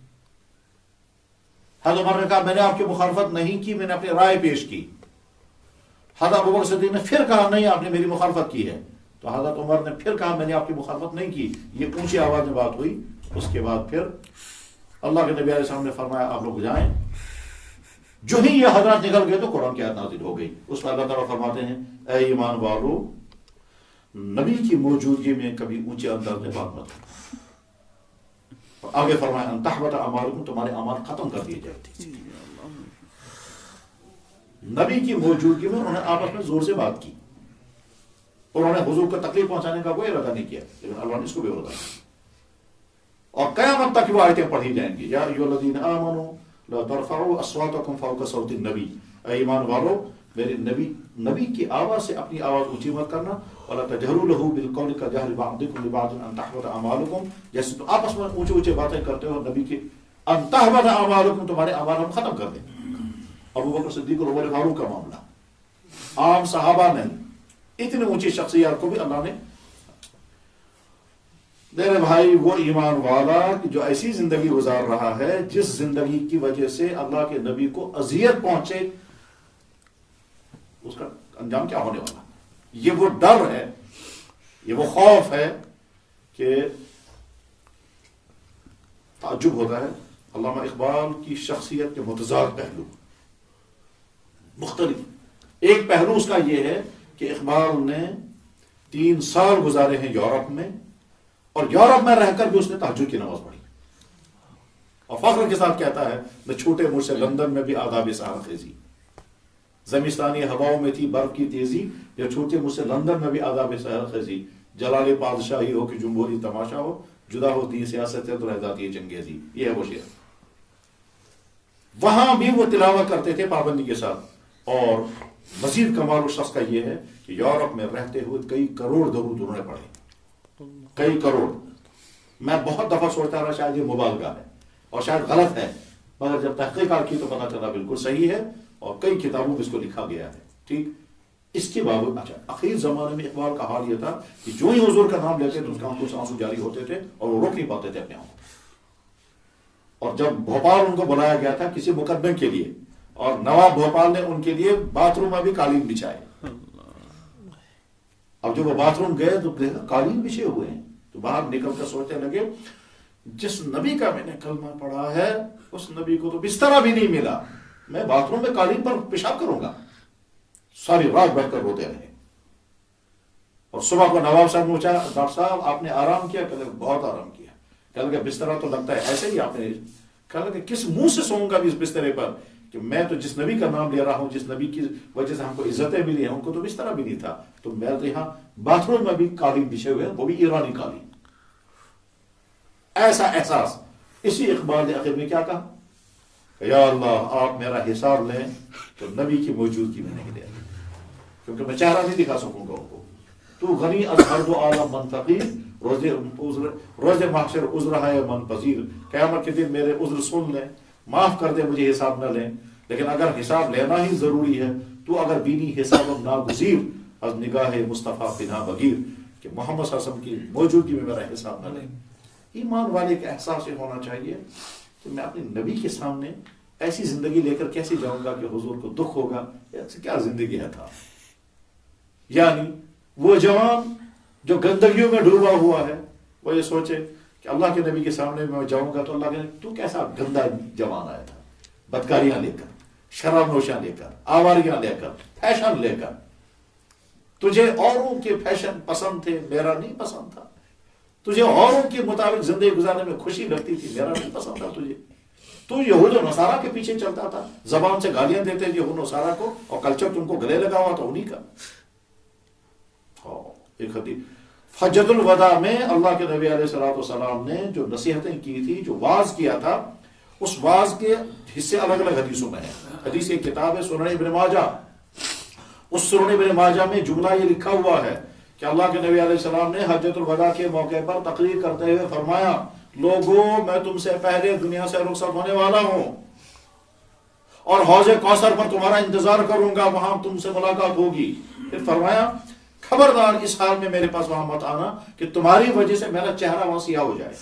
حضرت عمر نے کہا میں نے آپ کی مخالفت نہیں کی، میں نے اپنی رائے پیش کی. حضرت ابو بکر صدیق نے پھر کہا نہیں آپ نے میری مخالفت کی ہے. تو حضرت عمر نے پھر کہا میں نے آپ کی مخالفت نہیں کی. یہ اونچی آواز میں بات ہوئی. اس کے بعد پھر اللہ کے نبی علیہ السلام نے فرمایا آپ لوگ جائیں. جو ہی یہ حضرات نکل گئے تو قرآن کی آیت نازل ہو گئی. اس میں اللہ تعالیٰ فرماتے ہیں اے ایمان والو نبی کی موجودگی میں کبھی اونچے انداز میں بات مت کرو. اور آگے فرمایا ان تحبط اعمالکم تمہارے اعمال ختم کر دیے جائے. नबी की मौजूदगी में उन्होंने आपस में जोर से बात की, उन्होंने हुजूर को तकलीफ पहुंचाने का कोई इरादा नहीं किया, लेकिन अल्लाह ने इसको भी रोका। और कयामत तक वो आयतें पढ़ी जाएंगी, या अय्युहल्लज़ीना आमनू ला तरफ़अू अस्वातकुम फ़ौक़ सौति नबी, ऐ ईमान वालों मेरे नबी नबी की आवाज से अपनी आवाज ऊंची मत करना, वला तजहरू लहू बिलक़ौलि कजहरि बअदिकुम लिबअदिन अन तहबता अमालुकुम, जैसे तुम आपस में ऊंचे ऊंचे बातें करते हो नबी के, अन तहबता अमालुकुम तुम्हारे अमाल हम खत्म कर दें। अबू बकर सिद्दीक़ और उमर फारूक का मामला, आम सहाबा नहीं, इतनी ऊंची शख्सियत को भी अल्लाह ने। मेरे भाई वो ईमान वाला जो ऐसी जिंदगी गुजार रहा है जिस जिंदगी की वजह से अल्लाह के नबी को अजियत पहुंचे, उसका अंजाम क्या होने वाला। ये वो डर है, ये वो खौफ है कि ताज्जुब होता है। अल्लामा इकबाल की शख्सियत के मुतज़ाद पहलू, मुख्तलिफ। एक पहलू उसका यह है कि इकबाल ने तीन साल गुजारे हैं यूरोप में, और यूरोप में रहकर भी उसने तहज्जुद की नमाज पढ़ी, और फख्र के साथ कहता है मैं छोटे मुझसे लंदन में भी आदाब सहार खेजी, जमिस्तानी हवाओं में थी बर्फ की तेजी, या छोटे मुझसे लंदन में भी आदाब सहार खेजी, जलाले बादशाही हो कि जुम्हूरी तमाशा हो, जुदा होती सियासत है तो रह जाती है चंगेजी। ये है वो शेर। वहां भी वो तिलावत करते थे पाबंदी के साथ। और मजीद कमाल उस शख्स का यह है कि यूरोप में रहते हुए कई करोड़ दरूद उन्होंने पढ़े, कई करोड़। मैं बहुत दफा सोचता रहा शायद ये मुबालगा है और शायद गलत है, मगर जब तहकीकात की तो पता चला बिल्कुल सही है, और कई किताबों में इसको लिखा गया है। ठीक, इसके बावजूद अच्छा आखिर जमाने में इकबाल का हाल यह था कि जो ही हुजूर का नाम लेते थे उसका आंखों से आंसू जारी होते थे और वो रोक नहीं पाते थे अपने आंखों। और जब भोपाल उनको बुलाया गया था किसी मुकदमे के लिए, और नवाब भोपाल ने उनके लिए बाथरूम में भी कालीन बिछाए। अब जब वो बाथरूम गए तो देखा कालीन बिछे हुए हैं, तो बाहर निकल कर सोचने लगे जिस नबी का मैंने कलमा पढ़ा है उस नबी को तो बिस्तरा भी नहीं मिला, मैं बाथरूम में कालीन पर पेशाब करूंगा। सारी रात बैठकर रोते रहे। और सुबह को नवाब साहब ने पूछा डॉक्टर साहब आपने आराम किया? कहने बहुत आराम किया। कहने लगे बिस्तरा तो लगता है ऐसे ही आपने। कहने लगे किस मुंह से सोऊंगा इस बिस्तरे पर कि मैं तो जिस नबी का नाम ले रहा हूं, जिस नबी की वजह से हमको इज्जतें मिली हैं, उनको तो बिस्तरा भी नहीं था, तो मैं तो यहां बाथरूम में भी कालीन बिछे हुए, वो भी ईरानी कालीन। ऐसा एहसास। इसी इकबाल ने आखिर में क्या कहा, या अल्लाह आप मेरा हिसाब लें तो नबी की मौजूदगी में नहीं ले, क्योंकि मैं चेहरा नहीं दिखा सकूंगा उनको। तू गनी अज़हर आलम मन फकीर, रोजे रोजे महशर उज़्र है मन पजीर। क़यामत के दिन मेरे उज़्र सुन लें, माफ कर दे, मुझे हिसाब न लें, लेकिन अगर हिसाब लेना ही जरूरी है तो अगर बीनी हिसाब नागुज़ीर अज निगाह मुस्तफ़ा बिना बगीर, कि मोहम्मद सल्लल्लाहु अलैहि वसल्लम की मौजूदगी में मेरा हिसाब न लें। ईमान वाले का एहसास ये होना चाहिए कि मैं अपने नबी के सामने ऐसी जिंदगी लेकर कैसे जाऊंगा कि हुजूर को दुख होगा, ऐसी क्या जिंदगी है था। यानी वो जवान जो गंदगियों में डूबा हुआ है वो ये सोचे कि अल्लाह के नबी के सामने मैं जाऊंगा तो अल्लाह कहने तू कैसा गंदा जवान आया था, बदकारियां लेकर, शराब नोशियां लेकर, आवारियां लेकर, फैशन लेकर। तुझे औरों के फैशन पसंद थे, मेरा नहीं पसंद था। तुझे औरों के मुताबिक जिंदगी गुजारने में खुशी लगती थी, मेरा नहीं पसंद था तुझे। तू यहूद और नसारा के पीछे चलता था, जबान से गालियां देते यहूद नसारा को, और कल्चर तुमको गले लगा हुआ था उन्हीं का। एक हदीस हज्जतुल वदा में अल्लाह के नबी अलैहिस्सलाम ने जो नसीहतें की थी, जो वाज किया था, उस वाज के हिस्से अलग अलग हदीसों में है। हदीस की किताब है सुनन इब्न माजा। उस सुनन इब्न माजा में जुमला ये लिखा हुआ है कि अल्लाह के नबी अलैहिस्सलाम ने हज्जतुल वदा के मौके पर तकरीर करते हुए फरमाया, लोगों मैं तुमसे पहले दुनिया से रुखसत होने वाला हूं और हौज़े कौसर पर तुम्हारा इंतजार करूंगा, वहां तुमसे मुलाकात होगी। फिर फरमाया खबरदार इस हाल में मेरे पास वहां मत आना कि तुम्हारी वजह से मेरा चेहरा वहां सिया हो जाए।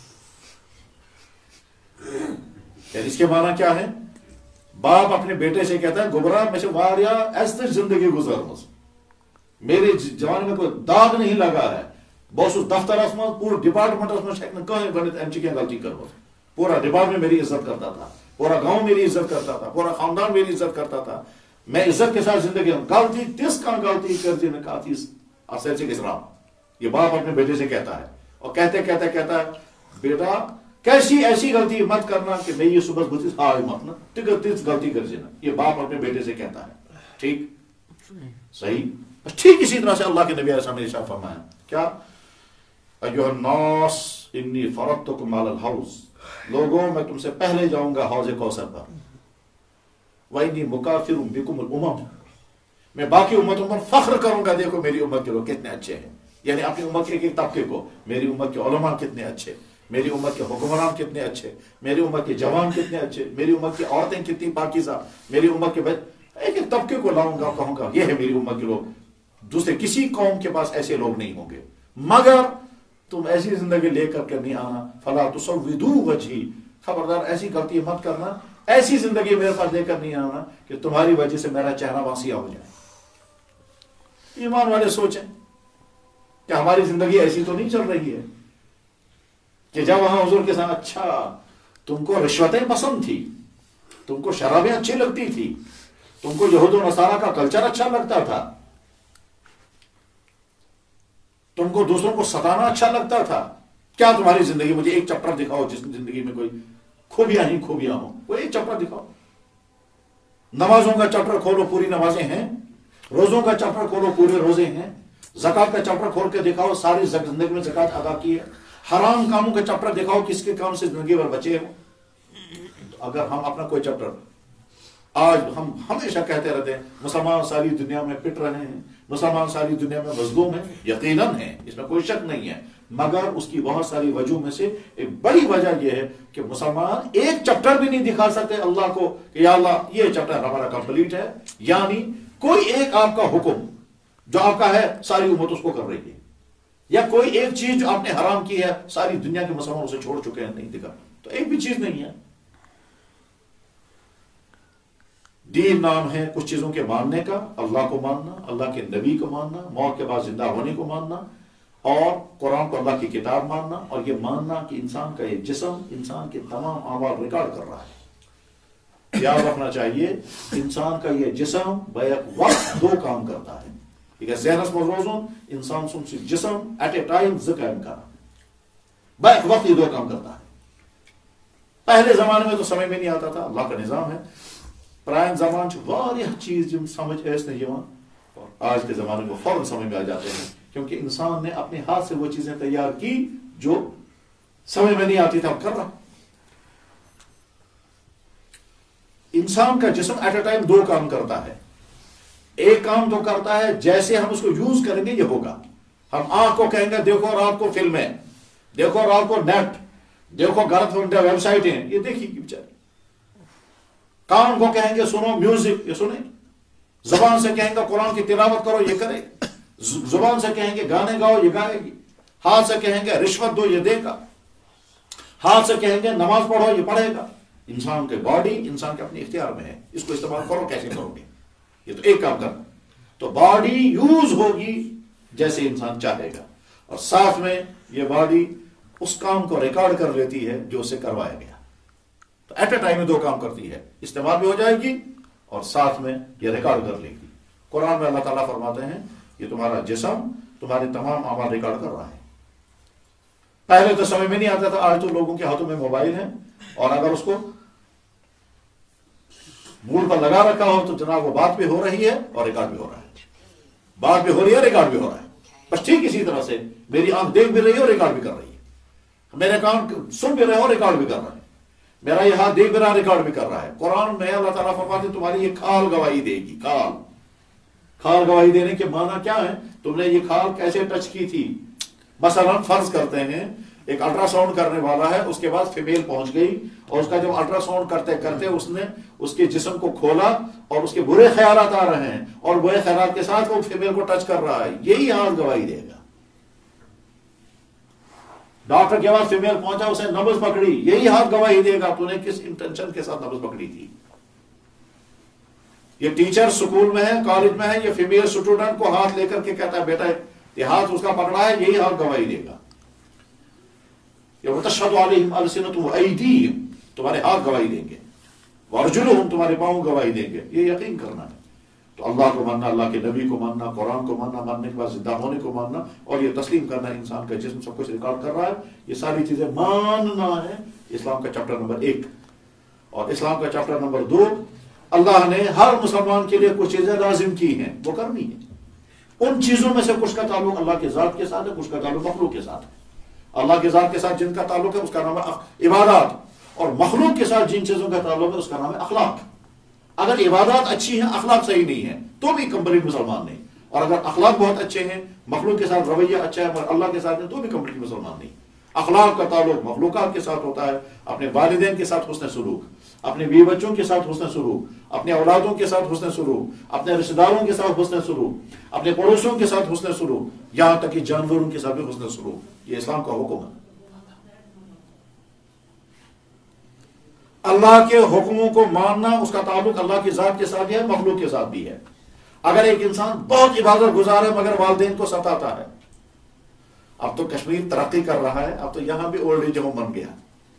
इसके माना क्या है, बाप अपने बेटे से कहता है गुबरा में से वारिया ऐसे जिंदगी गुजर मस, मेरे जवान में कोई दाग नहीं लगा है, बस उस दफ्तर पूरा डिपार्टमेंट गलती करो, पूरा डिपार्टमेंट मेरी इज्जत करता था, पूरा गांव मेरी इज्जत करता था, पूरा खानदान मेरी इज्जत करता था, मैं इज्जत के साथ जिंदगी गलती तिस का गलती कर दी नकाती असर से इसराम। ये बाप अपने बेटे से कहता है, और कहते कहते कहता है बेटा कैसी ऐसी गलती मत करना कि मैं ये सुबह बुद्धि हाय मत ना तिस गलती कर देना। ये बाप अपने बेटे से कहता है, ठीक सही। ठीक इसी तरह से अल्लाह के नबी अलैहि ने इरशाद फरमाया क्या, अय्युहन नास इन्नी फरदतुकुम अलल हौज, लोगों मैं तुमसे पहले जाऊंगा हौज कौसर पर, व इन्नी मुकाफिरुम बिकुमुल उमम, मैं बाकी उम्मतों पर फख्र करूंगा, देखो मेरी उम्मत के लोग कितने अच्छे हैं। यानी अपनी उम्मत के एक तबके को, मेरी उम्मत के उलमा कितने अच्छे, मेरी उम्मत के हुक्मरान कितने अच्छे, मेरी उम्मत के जवान कितने अच्छे, मेरी उम्मत की औरतें कितनी पाकीज़ा, मेरी उम्मत के बच्चे, एक एक तबके को लाऊंगा, कहूंगा ये है मेरी उम्मत के लोग। दूसरे किसी कौम के पास ऐसे लोग नहीं होंगे, मगर तुम ऐसी जिंदगी लेकर के नहीं आना, फला तुसव्विदू वजही, खबरदार ऐसी गलती मत करना, ऐसी जिंदगी मेरे पास लेकर नहीं आना कि तुम्हारी वजह से मेरा चेहरा वासिया हो जाए। ईमान वाले सोचें कि हमारी जिंदगी ऐसी तो नहीं चल रही है कि जब वहां हुजूर के साथ, अच्छा तुमको रिश्वतें पसंद थी, तुमको शराबें अच्छी लगती थी, तुमको यहूद और नसारा का कल्चर अच्छा लगता था, तुमको दूसरों को सताना अच्छा लगता था, क्या तुम्हारी जिंदगी, मुझे एक चैप्टर दिखाओ जिस जिंदगी में कोई खूबियां ही खूबियां हो, कोई एक चैप्टर दिखाओ। नमाजों का चैप्टर खोलो, पूरी नमाजें हैं, रोजों का चैप्टर खोलो, पूरे रोजे हैं, ज़कात का चैप्टर खोल के दिखाओ, सारी जिंदगी में ज़कात अदा की है, हराम कामों का चैप्टर दिखाओ, किसके काम से जिंदगी भर बचे हो। तो अगर हम अपना कोई चैप्टर, आज हम हमेशा कहते रहते हैं मुसलमान सारी दुनिया में पिट रहे हैं, मुसलमान सारी दुनिया में मजलूम है, यकीनन है, इसमें कोई शक नहीं है, मगर उसकी बहुत सारी वजहों में से एक बड़ी वजह यह है कि मुसलमान एक चैप्टर भी नहीं दिखा सकते अल्लाह को कि या अल्लाह ये चैप्टर हमारा कंप्लीट है। यानी कोई एक आपका हुक्म जो आपका है सारी उम्मत उसको कर रही है, या कोई एक चीज जो आपने हराम की है सारी दुनिया के मुसलमान उसे छोड़ चुके हैं, नहीं दिखा, तो एक भी चीज नहीं है। दीन नाम है कुछ चीजों के मानने का, अल्लाह को मानना, अल्लाह के नबी को मानना, मौत के बाद जिंदा होने को मानना, और कुरान को अल्लाह की किताब मानना, और ये मानना कि इंसान का ये जिस्म इंसान के तमाम अमाल रिकॉर्ड कर रहा है। याद रखना चाहिए इंसान का ये जिस्म बैक वक्त दो काम करता है, ठीक है, ज़हनस में रोज़ों इंसान सुन से जिस्म एट ए टाइम ज़काम का बैक वक्त ये दो काम करता है। पहले जमाने में तो समझ में नहीं आता था, अल्लाह का निजाम है, पुरान जमान वारिया चीज जब समझ ऐसे नहीं और आज के जमाने में फौरन समझ में आ जाते हैं, क्योंकि इंसान ने अपने हाथ से वो चीजें तैयार की जो समझ में नहीं आती था कर रहा। इंसान का जिस्म एट अ टाइम दो काम करता है। एक काम तो करता है जैसे हम उसको यूज करेंगे ये होगा। हम आंख को कहेंगे देखो रात को फिल्में, देखो रात को नेट, देखो गलत वेबसाइटें, ये देखिए बेचारे। कान को कहेंगे सुनो म्यूजिक, ये सुने। जबान से कहेंगे कुरान की तिलावत करो, ये करे। जुबान से कहेंगे गाने गाओ, ये गाएगी। हाथ से कहेंगे रिश्वत दो, ये देगा। हाथ से कहेंगे नमाज पढ़ो, ये पढ़ेगा। इंसान के बॉडी इंसान के अपने इख्तियार में है, इसको इस्तेमाल करो, कैसे करोगे, ये तो एक काम करना। तो बॉडी यूज होगी जैसे इंसान चाहेगा, और साथ में ये बॉडी उस काम को रिकॉर्ड कर लेती है जो उसे करवाया गया। तो एट ए टाइम में दो काम करती है, इस्तेमाल भी हो जाएगी और साथ में ये रिकॉर्ड कर लेगी। कुरान में अल्लाह ताला फरमाते हैं ये तुम्हारा जिस्म तुम्हारे तमाम अमाल रिकॉर्ड कर रहा है। पहले तो समझ में नहीं आता था, आज तो लोगों के हाथों में मोबाइल है, और अगर उसको मूड पर लगा रखा हो तो जनाब वो बात भी हो रही है और रिकॉर्ड भी हो रहा है, बात भी हो रही है, रिकॉर्ड भी हो रहा है। बस ठीक इसी तरह से मेरी आंख देख भी रही है और रिकॉर्ड भी कर रही है, मेरे कान सुन भी रहे हो रिकॉर्ड भी कर रहा है, मेरा ये हाथ देख भी रहा रिकॉर्ड भी कर रहा है। कुरान में अल्लाह ताला फरमाते तुम्हारी ये खाल गवाही देगी। खाल खाल गवाही देने के माना क्या है, तुमने ये खाल कैसे टच की थी। मसलन फर्ज करते हैं एक अल्ट्रासाउंड करने वाला है, उसके बाद फीमेल पहुंच गई और उसका जब अल्ट्रासाउंड करते करते उसने उसके जिस्म को खोला और उसके बुरे ख्यालात आ रहे हैं और बुरे ख्यालात के साथ वो फीमेल को टच कर रहा है, यही हाथ गवाही देगा। डॉक्टर के पास फीमेल पहुंचा, उसे नब्ज पकड़ी, यही हाथ गवाही देगा तूने किस इंटेंशन के साथ नब्ज पकड़ी थी। ये टीचर स्कूल में है, कॉलेज में है, ये फीमेल स्टूडेंट को हाथ लेकर के कहता है बेटा ये हाथ उसका पकड़ा है, यही हाथ गवाही देगा। तुम्हारे हाथ गवाही देंगे, वर्जुलुहुम तुम्हारे पांव गवाही देंगे, ये यकीन करना है। तो अल्लाह को मानना, अल्लाह के नबी को मानना, कुरान को मानना, मानने के बाद जिंदा होने को मानना, और ये तस्लीम करना इंसान का जिस्म सब कुछ रिकॉर्ड कर रहा है, ये सारी चीजें मानना है। اسلام کا چیپٹر نمبر ایک اور اسلام کا چیپٹر نمبر دو، اللہ نے ہر مسلمان کے لیے کچھ چیزیں لازم کی ہیں، وہ کرنی ہے۔ ان چیزوں میں سے کچھ کا تعلق اللہ کے ذات کے ساتھ ہے، کچھ کا تعلق مخلوق کے ساتھ ہے۔ اللہ کے ذات کے ساتھ جن کا تعلق ہے اس کا نام ہے عبادات، اور مخلوق کے ساتھ جن چیزوں کا تعلق ہے اس کا نام ہے اخلاق۔ اگر عبادات اچھی ہیں، اخلاق صحیح نہیں ہے تو بھی کمپلیٹ مسلمان نہیں، اور اگر اخلاق بہت اچھے ہیں، مخلوق کے ساتھ رویہ اچھا ہے مگر اللہ کے ساتھ ہے تو بھی کمپلیٹ مسلمان نہیں۔ اخلاق کا تعلق مخلوقات کے ساتھ ہوتا ہے، اپنے والدین کے ساتھ حسن سلوک، اپنے بیوی بچوں کے ساتھ حسن سلوک، اپنے اولادوں کے ساتھ حسن سلوک، اپنے رشتہ داروں کے ساتھ حسن سلوک، اپنے پڑوسیوں کے ساتھ حسن سلوک، یہاں تک کہ جانوروں کے ساتھ بھی حسن سلوک۔ یہ اسلام کا حکم ہے۔ اللہ کے حکموں کو ماننا، اس کا تعلق اللہ کی ذات کے ساتھ بھی ہے، مخلوق کے ساتھ بھی ہے۔ اگر ایک انسان بہت عبادت گزار ہے مگر والدین کو ستاتا ہے، اب تو کشمیر ترقی کر رہا ہے، اب تو یہاں بھی اولڈ ایج ہوم بن گیا۔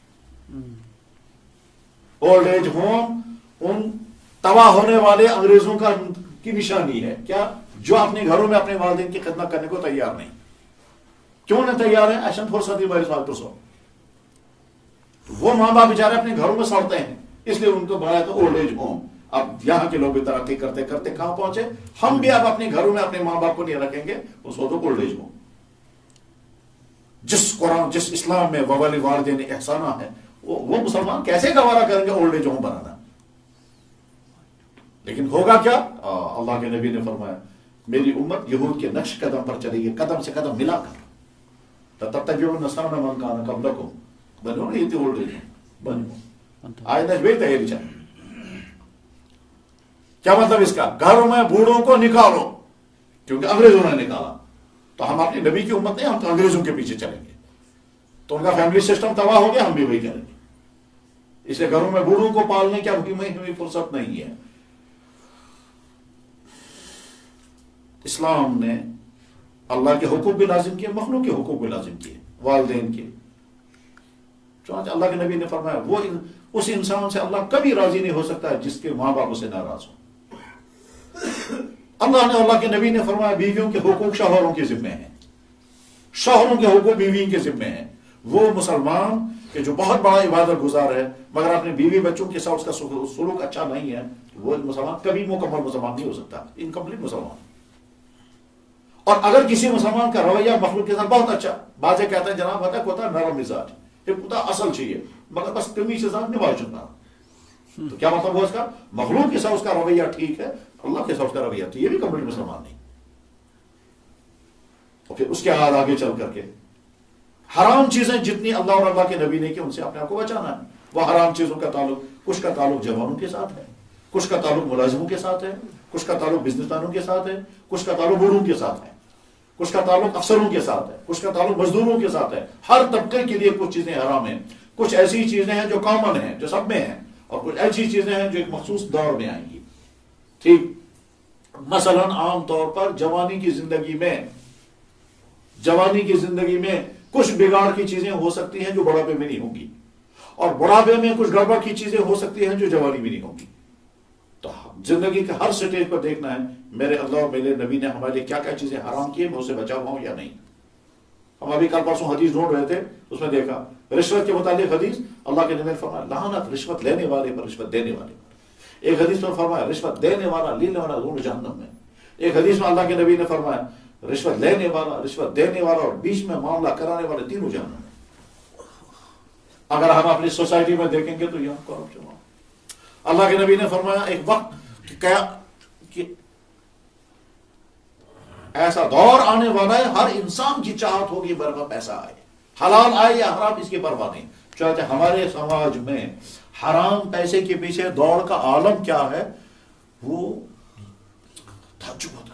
اولڈ ایج ہوم ان تباہ ہونے والے انگریزوں کا کی نشانی ہے، کیا؟ جو اپنے گھروں میں اپنے والدین کی خدمت کرنے کو تیار نہیں۔ کیوں نہیں تیار ہے؟ ایشن فرصتی مریض بات تو سو وہ ماں باپ بیچارے اپنے گھروں میں سڑتے ہیں، اس لیے ان کو بنایا تو اولڈ ایج ہوم۔ اب یہاں کے لوگ بھی ترقی کرتے کرتے کہاں پہنچے؟ ہم بھی اب اپنے گھروں میں اپنے ماں باپ کو نہیں رکھیں گے، اس وقت اولڈ ایج ہوم۔ جس قرآن جس اسلام میں ووال والدین احسانہ ہے، وہ مسلمان کیسے گوارا کریں گے اولڈ ایج ہوم بنانا؟ لیکن ہوگا کیا؟ اللہ کے نبی نے فرمایا میری امت یہود کے نقش قدم پر چلے گی، قدم سے قدم ملا کر۔ تتبعون سنن من کان قبلکم، بنو نہیں تھی اولڈ ایج ہوم، بنو آئندہ بھی تیاری چاہیے۔ کیا مطلب اس کا؟ گھروں میں بوڑھوں کو نکالو، کیونکہ انگریزوں نے نکالا، تو ہم اپنی نبی کی امت نہیں، ہم تو انگریزوں کے پیچھے چلیں گے، تو ان کا فیملی سسٹم تباہ ہو گیا، ہم بھی وہی کریں گے۔ اس لیے گھروں میں بوڑھوں کو پالنے کی ابھی ہمیں فرصت نہیں ہے۔ اسلام نے اللہ کے حقوق بھی لازم کیے، مخلوق کے حقوق بھی لازم کیے، والدین کے۔ چنانچہ اللہ کے نبی نے فرمایا وہ اس انسان سے اللہ کبھی راضی نہیں ہو سکتا ہے جس کے ماں باپ اسے ناراض ہوں۔ اللہ نے اللہ کے نبی نے فرمایا بیویوں کے حقوق شوہروں کے ذمے ہیں، شوہروں کے حقوق بیوی کے ذمے ہیں۔ وہ مسلمان کہ جو بہت بڑا عبادت گزار ہے مگر اپنے بیوی بچوں کے ساتھ اس کا سلوک اچھا نہیں ہے، وہ مسلمان کبھی مکمل مسلمان نہیں ہو سکتا، انکمپلیٹ مسلمان۔ اور اگر کسی مسلمان کا رویہ مخلوق کے ساتھ بہت اچھا، بعض کہتے ہیں جناب ہوتا ہے کوتا نرم مزاج، یہ کوتا اصل چاہیے مگر بس کمی سے زیادہ نبھا چکا، تو کیا مطلب ہوا اس کا؟ مخلوق کے ساتھ اس کا رویہ ٹھیک ہے، اللہ کے ساتھ اس کا رویہ ٹھیک، یہ بھی کمپلیٹ مسلمان نہیں۔ اور پھر اس کے بعد آگے چل کر کے حرام چیزیں جتنی اللہ اور اللہ کے نبی نے کی ان سے اپنے آپ کو بچانا ہے۔ وہ حرام چیزوں کا تعلق کچھ کا تعلق جوانوں کے ساتھ ہے، کچھ کا تعلق ملازموں کے ساتھ ہے، کچھ کا تعلق بزنس مینوں کے ساتھ ہے، کچھ کا تعلق بوڑھوں کے ساتھ ہے، کچھ کا تعلق افسروں کے ساتھ ہے، کچھ کا تعلق مزدوروں کے ساتھ ہے۔ ہر طبقے کے لیے کچھ چیزیں حرام ہیں، کچھ ایسی چیزیں ہیں جو کامن ہیں، جو سب میں ہیں، اور کچھ ایسی چیزیں ہیں جو ایک مخصوص دور میں آئیں گی۔ ٹھیک، مثلا عام طور پر جوانی کی زندگی میں جوانی کی زندگی میں کچھ بگاڑ کی چیزیں ہو سکتی ہیں جو بڑھاپے میں نہیں ہوں گی، اور بڑھاپے میں کچھ گڑبڑ کی چیزیں ہو سکتی ہیں جو جوانی میں نہیں ہوں گی۔ تو زندگی کے ہر سٹیج پر دیکھنا ہے میرے اللہ اور میرے نبی نے ہمارے لیے کیا کیا چیزیں حرام کی ہے، میں اسے بچا ہوا ہوں یا نہیں۔ ہم ابھی کل پرسوں حدیث ڈھونڈ رہے تھے، اس میں دیکھا رشوت کے متعلق حدیث، اللہ کے نبی نے فرمایا لعنت رشوت لینے والے پر، رشوت دینے والے پر۔ ایک حدیث میں فرمایا رشوت دینے والا لینے والا دونوں جہنم میں۔ ایک حدیث میں اللہ کے نبی نے فرمایا رشوت لینے والا، رشوت دینے والا اور بیچ میں معاملہ کرانے والے تینوں جہنم میں۔ اگر ہم اپنی سوسائٹی میں دیکھیں گے تو یہاں کرپشن ہو۔ اللہ کے نبی نے فرمایا ایک وقت کیا کہ ایسا دور آنے والا ہے ہر انسان کی چاہت ہوگی برپا پیسہ آئے، حلال آئے یا حرام اس کی پرواہ نہیں۔ چاہتے ہمارے سماج میں حرام پیسے کے پیچھے دوڑ کا عالم کیا ہے، وہ تعجب ہوتا ہے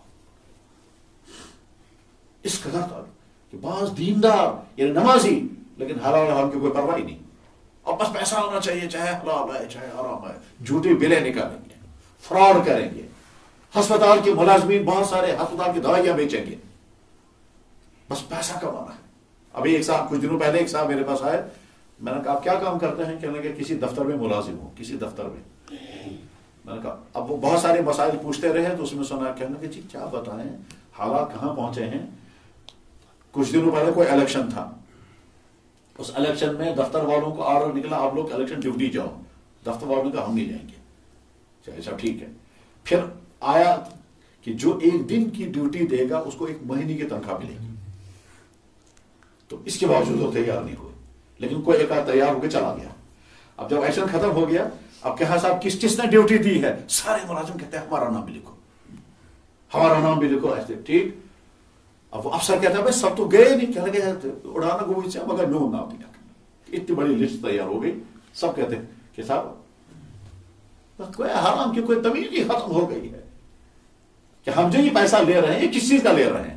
اس قدر تھا کہ بعض دیندار یعنی نمازی لیکن حلال حرام کی کوئی پرواہ نہیں، اور بس پیسہ آنا چاہیے، چاہے حلال ہے چاہے حرام ہے، جھوٹی بلیں نکالیں گے، فراڈ کریں گے، ہسپتال کے ملازمین بہت سارے ہسپتال کی دوائیاں بیچیں گے، بس پیسہ کمانا ہے۔ ابھی ایک صاحب کچھ دنوں پہلے ایک صاحب میرے پاس آئے، میں نے کہا آپ کیا کام کرتے ہیں؟ کہنے لگے کسی دفتر میں ملازم ہوں، کسی دفتر میں۔ میں نے کہا اب وہ بہت سارے مسائل پوچھتے رہے تو اس میں سنا، کہنے لگے جی کیا بتائیں حالات کہاں پہنچے ہیں۔ کچھ دنوں پہلے کوئی الیکشن تھا، اس الیکشن میں دفتر والوں کو آرڈر نکلا آپ لوگ الیکشن ڈیوٹی جاؤ، دفتر والوں کا ہم نہیں جائیں گے، چلے سب ٹھیک ہے۔ پھر آیا کہ جو ایک دن کی ڈیوٹی دے گا اس کو ایک مہینے کی تنخواہ ملے گی، تو اس کے باوجود وہ تیار نہیں ہوئے، لیکن کوئی ایک آدھ تیار ہو کے چلا گیا۔ اب جب ایکشن ختم ہو گیا، اب کہا صاحب کس کس نے ڈیوٹی دی ہے، سارے ملازم کہتے ہیں ہمارا نام بھی لکھو، ہمارا نام بھی لکھو، ایسے ٹھیک۔ اب وہ افسر کہتا ہے بھائی سب تو گئے نہیں، کہنے گئے اڑانا کو سے مگر نو نام نہیں لکھا۔ اتنی بڑی لسٹ تیار ہو گئی، سب کہتے ہیں کہ صاحب کوئی حرام کی کوئی تمیز ہی ختم ہو گئی ہے کہ ہم جو یہ پیسہ لے رہے ہیں یہ کس چیز کا لے رہے ہیں۔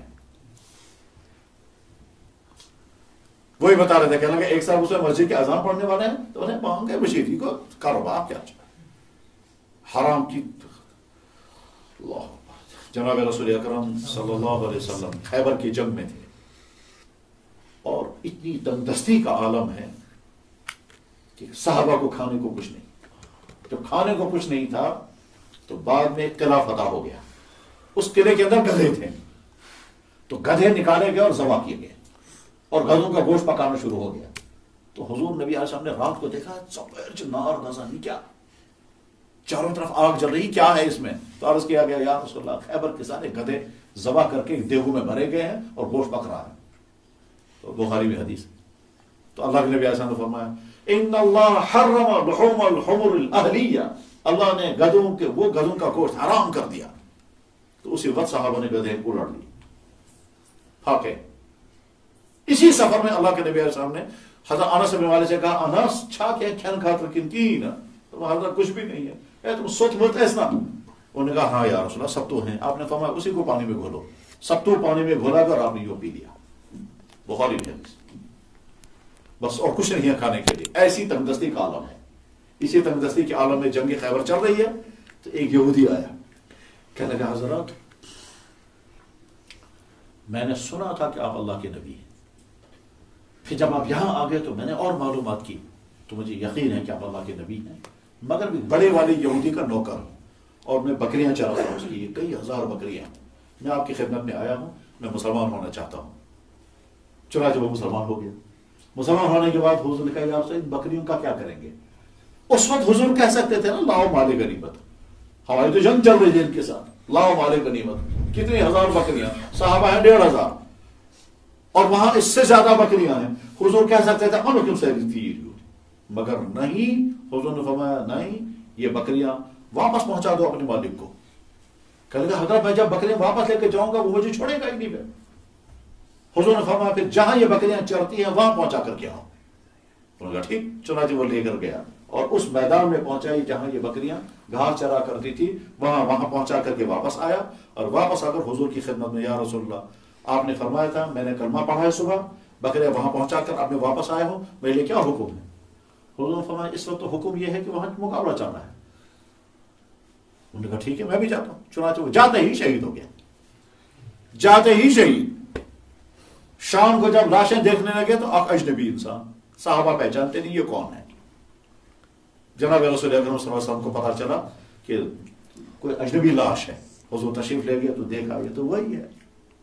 وہی بتا رہے تھے، کہنے لگے ایک صاحب اس میں مسجد کے اذان پڑھنے والے ہیں تو انہیں مانگ گئے مشیدی کو کاروبار کیا چاہے حرام کی۔ اللہ جناب رسول اکرم صلی اللہ علیہ وسلم خیبر کی جنگ میں تھے اور اتنی تنگ دستی کا عالم ہے کہ صحابہ کو کھانے کو کچھ نہیں، جب کھانے کو کچھ نہیں تھا تو بعد میں ایک قلعہ فتح ہو گیا، اس قلعے کے اندر گدھے تھے تو گدھے نکالے گئے اور ذبح کیے گئے اور گدھوں کا گوشت پکانا شروع ہو گیا۔ تو حضور نبی علیہ السلام نے رات کو دیکھا سفید نار نظر، کیا چاروں طرف آگ جل رہی، کیا ہے اس میں؟ تو عرض کیا گیا یا رسول اللہ خیبر کے سارے گدھے ذبح کر کے دیگوں میں بھرے گئے ہیں اور گوشت پک رہا ہے۔ تو بخاری میں حدیث، تو اللہ کے نبی علیہ السلام نے فرمایا ان اللہ حرم لحوم الحمر الاہلیہ، اللہ نے گدھوں کے وہ گدھوں کا گوشت حرام کر دیا۔ تو اسی وقت صحابہ نے گدھے کو لڑ لی پھاکے۔ اسی سفر میں اللہ کے نبی علیہ السلام نے حضرت انس بن مالک سے کہا انس چھا کیا کھین خاطر کنتین، حضرت کچھ بھی نہیں ہے، اے تم سوچ مت ایسا۔ انہوں نے کہا ہاں یا رسول اللہ سب تو ہیں۔ آپ نے فرمایا اسی کو پانی میں گھولو، سب تو پانی میں گھولا کر آپ نے یوں پی لیا۔ بخاری میں بس اور کچھ نہیں ہے کھانے کے لیے۔ ایسی تنگدستی کا عالم ہے۔ اسی تنگدستی کے عالم میں جنگ خیبر چل رہی ہے تو ایک یہودی آیا، کہنے لگا حضرات میں نے سنا تھا کہ آپ اللہ کے نبی ہیں، پھر جب آپ یہاں آ گئے تو میں نے اور معلومات کی تو مجھے یقین ہے کہ آپ اللہ کے نبی ہیں، مگر بھی بڑے والے یہودی کا نوکر ہوں اور میں بکریاں چراتا ہوں، اس کی کئی ہزار بکریاں، میں آپ کی خدمت میں آیا ہوں، میں مسلمان ہونا چاہتا ہوں۔ چنانچہ وہ مسلمان ہو گیا۔ مسلمان ہونے کے بعد حضور نے کہا یا رسول اللہ بکریوں کا کیا کریں گے؟ اس وقت حضور کہہ سکتے تھے نا لاؤ مال غنیمت، ہماری تو جنگ چل رہی تھی ان کے ساتھ، لاؤ مال غنیمت، کتنی ہزار بکریاں، صحابہ ہیں ڈیڑھ ہزار اور وہاں اس سے زیادہ بکریاں ہیں، حضور کہہ سکتے تھے انو کیوں سہری تھی، مگر نہیں، حضور نے فرمایا نہیں، یہ بکریاں واپس پہنچا دو اپنے مالک کو۔ کہنے لگا حضرت میں جب بکریاں واپس لے کے جاؤں گا وہ مجھے چھوڑے گا ہی نہیں۔ حضور نے فرمایا پھر جہاں یہ بکریاں چرتی ہیں وہاں پہنچا کر کے آؤ۔ انہوں نے کہا ٹھیک، چنانچہ وہ لے کر گیا اور اس میدان میں پہنچائی جہاں یہ بکریاں گھاس چرا کرتی تھی، وہاں وہاں پہنچا کر کے واپس آیا اور واپس آ کر حضور کی خدمت میں یا رسول اللہ آپ نے فرمایا تھا میں نے کلمہ پڑھا ہے صبح، بکریاں وہاں پہنچا کر اب میں واپس آیا ہوں، میرے لیے کیا حکم ہے؟ حضور نے فرمایا اس وقت تو حکم یہ ہے کہ وہاں مقابلہ چل رہا ہے۔ انہوں نے کہا ٹھیک ہے میں بھی جاتا ہوں۔ چنانچہ وہ جاتے ہی شہید ہو گیا، جاتے ہی شہید۔ شام کو جب لاشیں دیکھنے لگے تو ایک اجنبی انسان، صحابہ پہچانتے نہیں یہ کون ہے۔ جناب رسول اکرم صلی اللہ علیہ وسلم کو پتا چلا کہ کوئی اجنبی لاش ہے، حضور تشریف لے گیا تو دیکھا یہ تو وہی ہے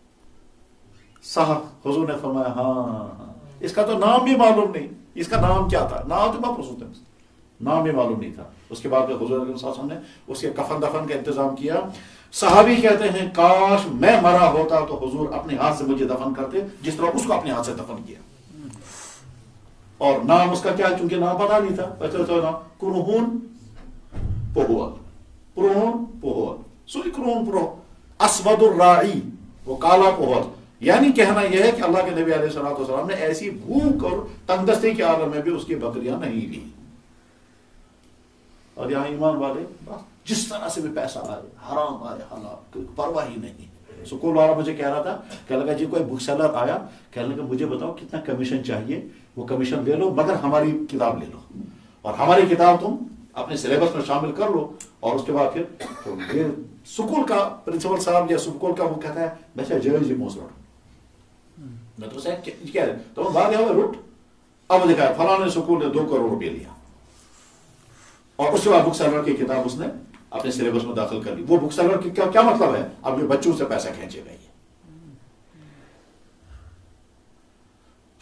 صاحب۔ حضور نے فرمایا ہاں ہاں اس کا تو نام بھی معلوم نہیں، اس کا نام کیا تھا؟ نام تو بہت پسند ہے، نام بھی معلوم نہیں تھا۔ اس کے بعد حضور صلی اللہ علیہ وسلم نے اس کے کفن دفن کا انتظام کیا۔ صحابی کہتے ہیں کاش میں مرا ہوتا تو حضور اپنے ہاتھ سے مجھے دفن کرتے جس طرح اس کو اپنے ہاتھ سے دفن کیا۔ اور نام اس کا کیا، چونکہ نام پتا نہیں تھا، پتا تھا نام کرہون پہول، کرہون پہول، سوئی کرہون پرو اسود الراعی، وہ کالا پہول۔ یعنی کہنا یہ ہے کہ اللہ کے نبی علیہ الصلوۃ والسلام نے ایسی بھوک اور تنگدستی کے عالم میں بھی اس کی بکریاں نہیں لی۔ اور یہاں ایمان والے جس طرح سے بھی پیسہ آئے، حرام آئے، حلال، کوئی پرواہ ہی نہیں۔ سکول والا مجھے کہہ رہا تھا، کہنے لگا جی کوئی بک سیلر آیا، کہنے لگا مجھے بتاؤ کتنا کمیشن چاہیے، وہ کمیشن لے لو مگر ہماری کتاب لے لو اور ہماری کتاب تم اپنے سلیبس میں شامل کر لو۔ اور اس کے بعد پھر تو یہ سکول کا پرنسپل صاحب یا سکول کا وہ کہتا ہے میں جائز جی موز روٹ میں تو کیا ہے تو بعد ہمیں روٹ اب دکھایا فلاں نے سکول نے دو کروڑ روپیہ لیا اور اس کے بعد بک سیلر کی کتاب اس نے اپنے سلیبس میں داخل کر لی۔ وہ بک سیلر کی کیا مطلب ہے؟ اپنے بچوں سے پیسہ کھینچے گا۔ یہ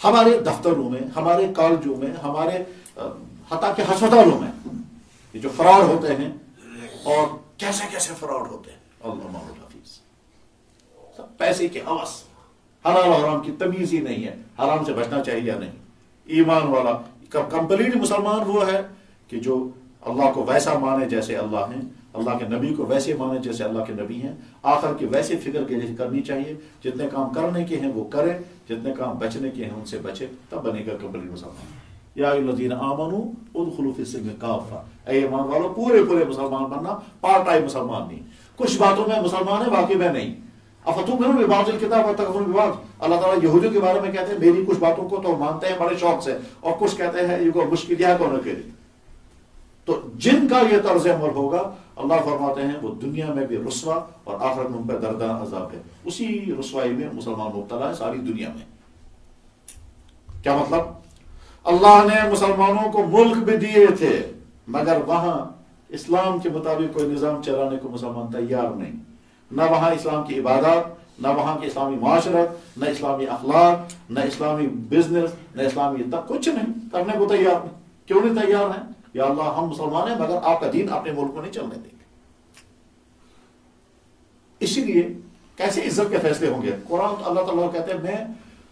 ہمارے دفتروں میں، ہمارے کالجوں میں، ہمارے حتیٰ کہ ہسپتالوں میں یہ جو فراڈ ہوتے ہیں، اور کیسے کیسے فراڈ ہوتے ہیں، اللہ مولود حفیظ، سب پیسے کے ہوس، حلال و حرام کی تمیز ہی نہیں ہے، حرام سے بچنا چاہیے یا نہیں۔ ایمان والا کمپلیٹ مسلمان وہ ہے کہ جو اللہ کو ویسا مانے جیسے اللہ ہیں، اللہ کے نبی کو ویسے مانے جیسے اللہ کے نبی ہیں، آخر کی ویسے فکر کے لیے کرنی چاہیے، جتنے کام کرنے کے ہیں وہ کرے، جتنے کام بچنے کے ہیں ان سے بچے، تب بنے گا کمپلیٹ مسلمان۔ یا الذین آمنوا ادخلوا فی السلم کافہ، اے ایمان والو پورے پورے مسلمان بننا، پارٹ ٹائم مسلمان نہیں، کچھ باتوں میں مسلمان ہے باقی میں نہیں۔ افتؤمنون ببعض الکتاب وتکفرون ببعض، اللہ تعالیٰ یہودیوں کے بارے میں کہتے ہیں میری کچھ باتوں کو تو مانتے ہیں بڑے شوق سے، اور کچھ کہتے ہیں یہ کو مشکل ہے کون کے لیے۔ تو جن کا یہ طرز عمل ہوگا اللہ فرماتے ہیں وہ دنیا میں بھی رسوا اور آخرت میں ان پر دردناک عذاب ہے۔ اسی رسوائی میں مسلمان مبتلا ہے ساری دنیا میں۔ کیا مطلب؟ اللہ نے مسلمانوں کو ملک بھی دیے تھے مگر وہاں اسلام کے مطابق کوئی نظام چلانے کو مسلمان تیار نہیں، نہ وہاں اسلام کی عبادات، نہ وہاں کی اسلامی معاشرت، نہ اسلامی اخلاق، نہ اسلامی بزنس، نہ اسلامی تک کچھ نہیں کرنے کو تیار نہیں۔ کیوں نہیں تیار ہیں؟ یا اللہ ہم مسلمان ہیں مگر آپ کا دین اپنے ملک کو نہیں چلنے دیں گے۔ اسی لیے کیسے عزت کے فیصلے ہوں گے؟ قرآن اللہ تعالیٰ کہتے ہیں میں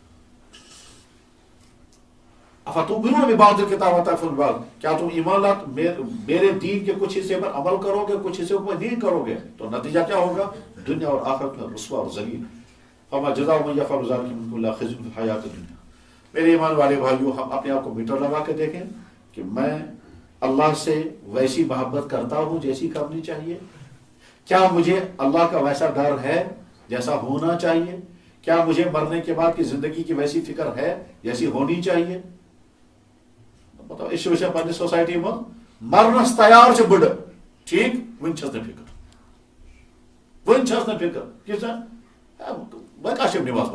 افتؤمنون ببعض الکتاب وتکفرون ببعض، کیا تم ایمان لا میرے دین کے کچھ حصے پر عمل کرو گے، کچھ حصے پر نہیں کرو گے، تو نتیجہ کیا ہوگا؟ دنیا اور آخرت میں رسوا اور ذلیل۔ فما جزاء من یفعل ذلک منکم الا خزی فی الحیاۃ الدنیا۔ میرے ایمان والے بھائیوں، ہم اپنے آپ کو میٹر لگا کے دیکھیں کہ میں اللہ سے ویسی محبت کرتا ہوں جیسی کرنی چاہیے؟ کیا مجھے اللہ کا ویسا ڈر ہے جیسا ہونا چاہیے؟ کیا مجھے مرنے کے بعد کی زندگی کی ویسی فکر ہے جیسی ہونی چاہیے؟ مطلب اس وجہ پنس سوسائٹی میں مرنس تیار سے بڑھ ٹھیک ون چھس نہ فکر ون چھس نہ فکر کس میں کاشف نماز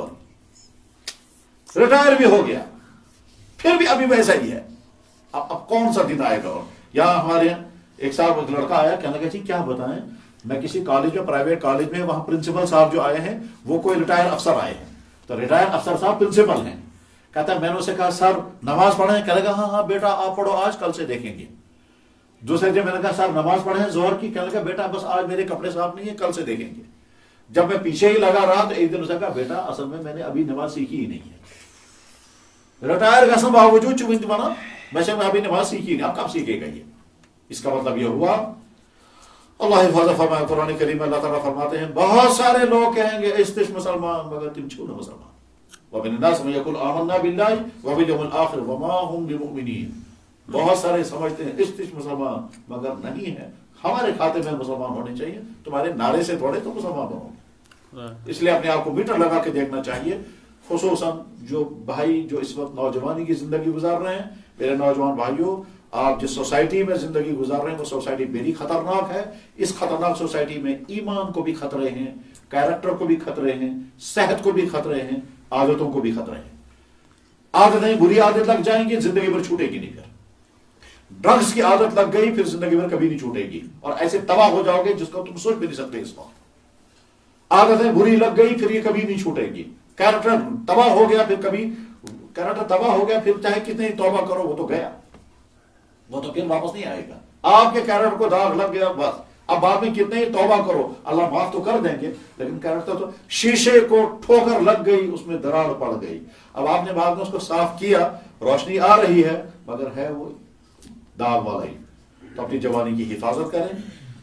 پڑھ ریٹائر بھی ہو گیا پھر بھی ابھی ویسا ہی ہے۔ اب اب کون سا دن آئے گا؟ اور یہاں ہمارے یہاں ایک صاحب ایک لڑکا آیا کہنے لگا جی کیا بتائیں، میں کسی کالج میں پرائیویٹ کالج میں وہاں پرنسپل صاحب جو آئے ہیں وہ کوئی ریٹائر افسر آئے ہیں، تو ریٹائر افسر صاحب پرنسپل ہیں۔ کہتا ہے میں نے اسے کہا سر نماز پڑھیں؟ کہنے لگا ہاں ہاں بیٹا آپ پڑھو آج کل سے دیکھیں گے۔ دوسرے دن میں نے کہا سر نماز پڑھیں زہر کی؟ کہنے لگا بیٹا بس آج میرے کپڑے صاف نہیں ہے کل سے دیکھیں گے۔ جب میں پیچھے ہی لگا رہا تو ایک دن اسے کہا بیٹا اصل میں میں نے ابھی نماز سیکھی ہی نہیں ہے، ریٹائر کا باوجود چوبند بنا ویسے میں ابھی نماز سیکھی نہیں، اب کب سیکھے گا یہ؟ اس کا مطلب یہ ہوا اللہ حفاظت فرمایا قرآن کریم میں اللہ تعالیٰ فرماتے ہیں بہت سارے لوگ کہیں گے استش مسلمان مگر تم چھو نہ مسلمان، وَمِنَ النَّاسِ مَن يَقُولُ آمَنَّا بِاللَّهِ وَبِالْيَوْمِ الْآخِرِ وَمَا هُمْ بِمُؤْمِنِينَ۔ بہت سارے سمجھتے ہیں استش مسلمان مگر نہیں ہے، ہمارے کھاتے میں مسلمان ہونے چاہیے، تمہارے نعرے سے تھوڑے تو مسلمان بنو۔ اس لیے اپنے آپ کو میٹر لگا کے دیکھنا چاہیے، خصوصاً جو بھائی جو اس وقت نوجوانی کی زندگی گزار رہے ہیں۔ میرے نوجوان بھائیوں، آپ جس سوسائٹی میں زندگی گزار رہے ہیں وہ سوسائٹی بڑی خطرناک ہے۔ اس خطرناک سوسائٹی میں ایمان کو بھی خطرے ہیں، کیریکٹر کو بھی خطرے ہیں، صحت کو بھی خطرے ہیں، عادتوں کو بھی خطرے ہیں۔ عادتیں بری عادت لگ جائیں گی زندگی بھر چھوٹے گی نہیں، پھر ڈرگز کی عادت لگ گئی پھر زندگی بھر کبھی نہیں چھوٹے گی، اور ایسے تباہ ہو جاؤ گے جس کو تم سوچ بھی نہیں سکتے۔ اس وقت عادتیں بری لگ گئی پھر یہ کبھی نہیں چھوٹے گی، کیریکٹر تباہ ہو گیا پھر کبھی کیریکٹر تباہ ہو گیا پھر چاہے کتنے توبہ کرو وہ تو گیا، وہ تو پھر واپس نہیں آئے گا۔ آپ کے کیریکٹر کو داغ لگ گیا بس، اب بعد میں کتنے ہی توبہ کرو اللہ معاف تو کر دیں گے، لیکن کیریکٹر تو شیشے کو ٹھوکر لگ گئی، اس میں دراڑ پڑ گئی۔ اب آپ نے بعد میں اس کو صاف کیا، روشنی آ رہی ہے مگر ہے وہ داغ والا ہی۔ تو اپنی جوانی کی حفاظت کریں۔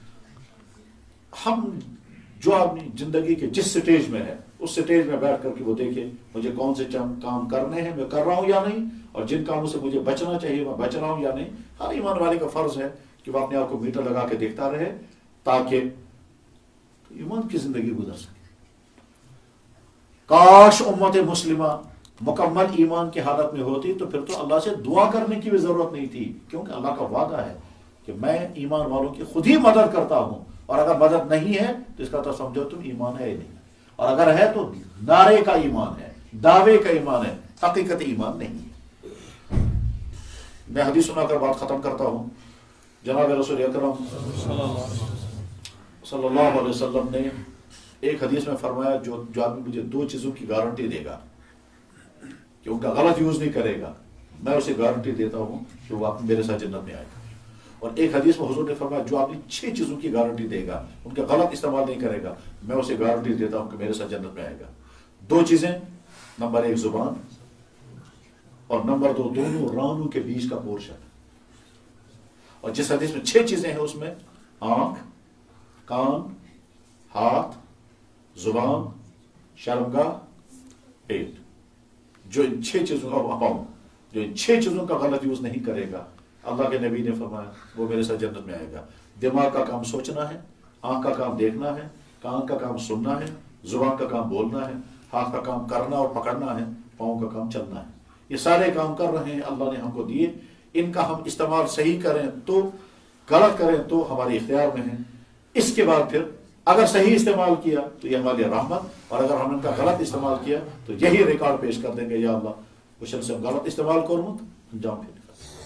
ہم جو اپنی زندگی کے جس سٹیج میں ہے اس سٹیج میں بیٹھ کر کے وہ دیکھیں مجھے کون سے کام کرنے ہیں، میں کر رہا ہوں یا نہیں، اور جن کاموں سے مجھے بچنا چاہیے میں بچ رہا ہوں یا نہیں۔ ہر ایمان والے کا فرض ہے کہ وہ اپنے آپ کو میٹر لگا کے دیکھتا رہے تاکہ ایمان کی زندگی گزر سکے۔ کاش امت مسلمہ مکمل ایمان کی حالت میں ہوتی تو پھر تو اللہ سے دعا کرنے کی بھی ضرورت نہیں تھی، کیونکہ اللہ کا وعدہ ہے کہ میں ایمان والوں کی خود ہی مدد کرتا ہوں، اور اگر مدد نہیں ہے تو اس کا تو سمجھو تم ایمان ہے ہی نہیں، اور اگر ہے تو نعرے کا ایمان ہے، دعوے کا ایمان ہے، حقیقت ایمان نہیں ہے۔ میں حدیث سنا کر بات ختم کرتا ہوں۔ جناب رسول اکرم صلی اللہ علیہ وسلم نے ایک حدیث میں فرمایا جو جو آدمی مجھے دو چیزوں کی گارنٹی دے گا कि उनका गलत यूज नहीं करेगा, मैं उसे गारंटी देता हूं कि वो आप मेरे साथ जन्नत में आएगा। और एक हदीस में हुजूर ने फरमाया जो अपनी छह चीजों की गारंटी देगा, उनका गलत इस्तेमाल नहीं करेगा, मैं उसे गारंटी देता हूं कि मेरे साथ जन्नत में आएगा। दो चीजें, नंबर एक जुबान और नंबर दो दोनों रानों के बीच का पोर्शन। और जिस हदीस में छह चीजें हैं उसमें आंख, कान, हाथ, जुबान, शर्मगाह, पेट, जो इन छह चीजों का पाऊं, जो इन छह चीजों का गलत यूज नहीं करेगा, अल्लाह के नबी ने फरमाया वो मेरे साथ जन्नत में आएगा। दिमाग का काम सोचना है, आंख का काम देखना है, कान का काम सुनना है, जुबान का काम बोलना है, हाथ का काम करना और पकड़ना है, पाँव का काम चलना है। ये सारे काम कर रहे हैं, अल्लाह ने हमको दिए, इनका हम इस्तेमाल सही करें तो, गलत करें तो हमारे इख्तियार में है। इसके बाद फिर अगर सही इस्तेमाल किया तो ये हमारे रहमत, और अगर हमने इनका गलत इस्तेमाल किया तो यही रिकॉर्ड पेश कर देंगे, या अल्लाह कुशल से गलत इस्तेमाल करूँ जाऊँ फिर।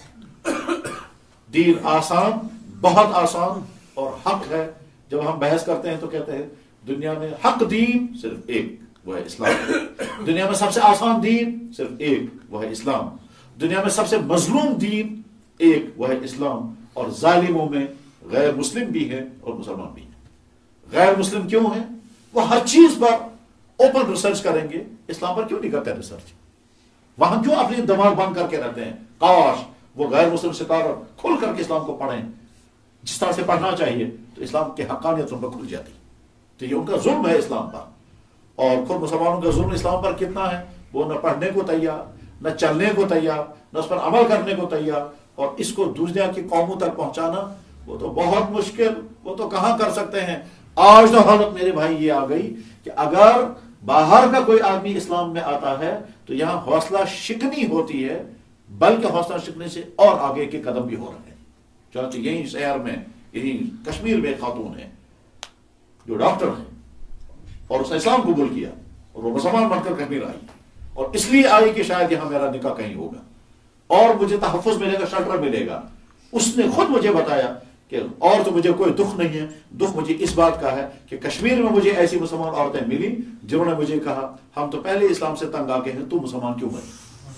दीन आसान, बहुत आसान और हक है। जब हम बहस करते हैं तो कहते हैं दुनिया में हक दीन सिर्फ एक, वो है इस्लाम। दुनिया में सबसे आसान दीन सिर्फ एक, वो है इस्लाम। दुनिया में सबसे मजलूम दीन एक, वो है इस्लाम। और जालिमों में गैर मुस्लिम भी है और मुसलमान भी है। गैर मुस्लिम क्यों है? वो हर चीज पर ओपन रिसर्च करेंगे, इस्लाम पर क्यों नहीं करते रिसर्च? वहां क्यों अपने दिमाग बंद करके रहते हैं? काश वो गैर मुस्लिम सितारा खुल करके इस्लाम को पढ़ें जिस तरह से पढ़ना चाहिए, तो इस्लाम की हकानियत उन पर खुल जाती। तो ये उनका जुल्म है इस्लाम पर। और खुद मुसलमानों का जुल्म इस्लाम पर कितना है? वो न पढ़ने को तैयार, न चलने को तैयार, न उस पर अमल करने को तैयार, और इसको दुनिया की कौमों तक पहुंचाना वो तो बहुत मुश्किल, वो तो कहां कर सकते हैं। आज तो हालत मेरे भाई ये आ गई कि अगर बाहर का कोई आदमी इस्लाम में आता है तो यहां हौसला शिकनी होती है, बल्कि हौसला शिकने से और आगे के कदम भी हो रहे हैं। चाहे यही शहर में, यही कश्मीर में खातून है जो डॉक्टर है और उसने इस्लाम कबूल किया और वो मुसलमान बनकर कश्मीर आई, और इसलिए आई कि शायद यहां मेरा निकाह कहीं होगा और मुझे तहफ़्फ़ुज़ मिलेगा, शेल्टर मिलेगा। उसने खुद मुझे बताया कि और तो मुझे कोई दुख नहीं है, दुख मुझे इस बात का है कि कश्मीर में मुझे ऐसी मुसलमान औरतें मिली जिन्होंने मुझे कहा हम तो पहले इस्लाम से तंग आ गए हैं, तू मुसलमान क्यों बनी?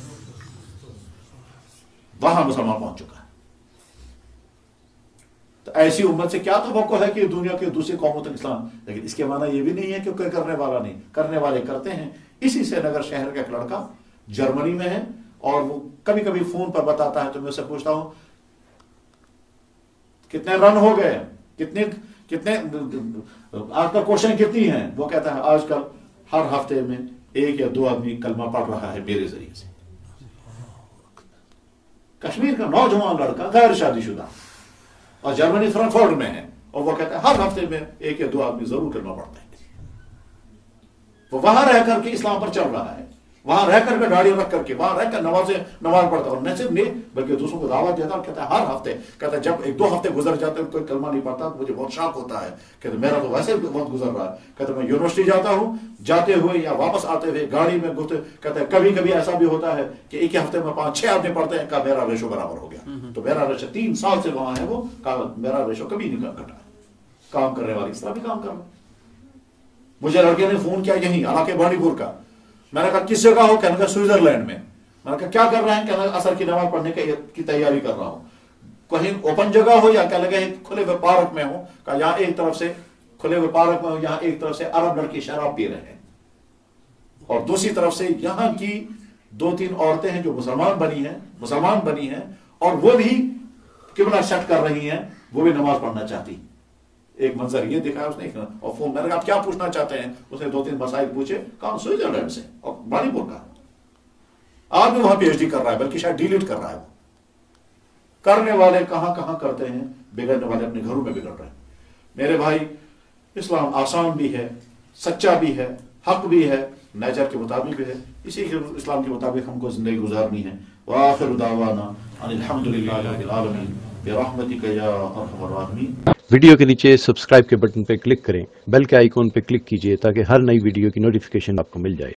वहां मुसलमान पहुंच चुका है। तो ऐसी उम्मत से क्या तवक्को है कि दुनिया के दूसरी कौमों तक इस्लाम, लेकिन इसके माना यह भी नहीं है कि कोई करने वाला नहीं, करने वाले करते हैं। इसी से नगर शहर का एक लड़का जर्मनी में है और वो कभी कभी फोन पर बताता है, तो मैं उससे पूछता हूं कितने रन हो गए, कितने कितने आपका क्वेश्चन कितनी है? वो कहता है आजकल हर हफ्ते में एक या दो आदमी कलमा पढ़ रहा है मेरे जरिए से। कश्मीर का नौजवान लड़का गैर शादीशुदा और जर्मनी फ्रैंकफर्ट में है, और वो कहता है हर हफ्ते में एक या दो आदमी जरूर कलमा पढ़ते हैं। वो वहां रह करके इस्लाम पर चल रहा है, वहां रह करके गाड़ी रख करके वहां रहकर नमाज नमाज पढ़ता, और न सिर्फ नहीं बल्कि दूसरों को दावत देता। और कहता है हर हफ्ते, कहता है जब एक दो हफ्ते गुजर जाते हैं कोई कलमा नहीं पढ़ता तो मुझे बहुत शौक होता है। कहते मेरा तो वैसे बहुत गुजर रहा है। कहते मैं यूनिवर्सिटी जाता हूं, जाते हुए या वापस आते हुए गाड़ी में घुसते, कहते हैं कभी कभी ऐसा भी होता है कि एक ही हफ्ते में पांच छह आदमी पढ़ते हैं, का मेरा रेशो बराबर हो गया। तो मेरा रेशो तीन साल से वहां है, वो मेरा रेशो कभी नहीं घटा। काम करने वाली इस तरह भी काम कर रहा। मुझे लड़के ने फोन किया यही हालांकि बांडीपुर का। मैंने कहा किस जगह हो? कहने का स्विट्जरलैंड में। मैंने कहा क्या कर रहे हैं? कहने का असर की नमाज पढ़ने की तैयारी कर रहा हूं। कहीं ओपन जगह हो या क्या लगे खुले हुए पार्क में हो? कहा यहाँ एक तरफ से खुले हुए पार्क में हो, यहाँ एक तरफ से अरब लड़की शराब पी रहे हैं और दूसरी तरफ से यहाँ की दो तीन औरतें हैं जो मुसलमान बनी हैं, मुसलमान बनी हैं और वो भी किबला सेट कर रही हैं, वो भी नमाज पढ़ना चाहती। एक मंजर ये दिखाया उसने, और फोन मैंने कहा आप क्या पूछना चाहते हैं? उसने दो तीन मसाइल पूछे। कहा स्विट्जरलैंड से और बानीपुर का। आज भी वहां पीएचडी कर रहा है, बल्कि शायद डीलिट कर रहा है। वो करने वाले कहां कहां करते हैं, बिगड़ने वाले अपने घरों में बिगड़ रहे हैं। मेरे भाई इस्लाम आसान भी है, सच्चा भी है, हक भी है, नेचर के मुताबिक भी है। इसी इस्लाम के मुताबिक हमको जिंदगी गुजारनी है। व आखिर दावाना अनिल हम्दुलिल्लाहि रब्बिल आलमीन बिरहमतिका या अरहमर राहिमीन। वीडियो के नीचे सब्सक्राइब के बटन पर क्लिक करें, बेल के आइकॉन पर क्लिक कीजिए ताकि हर नई वीडियो की नोटिफिकेशन आपको मिल जाए।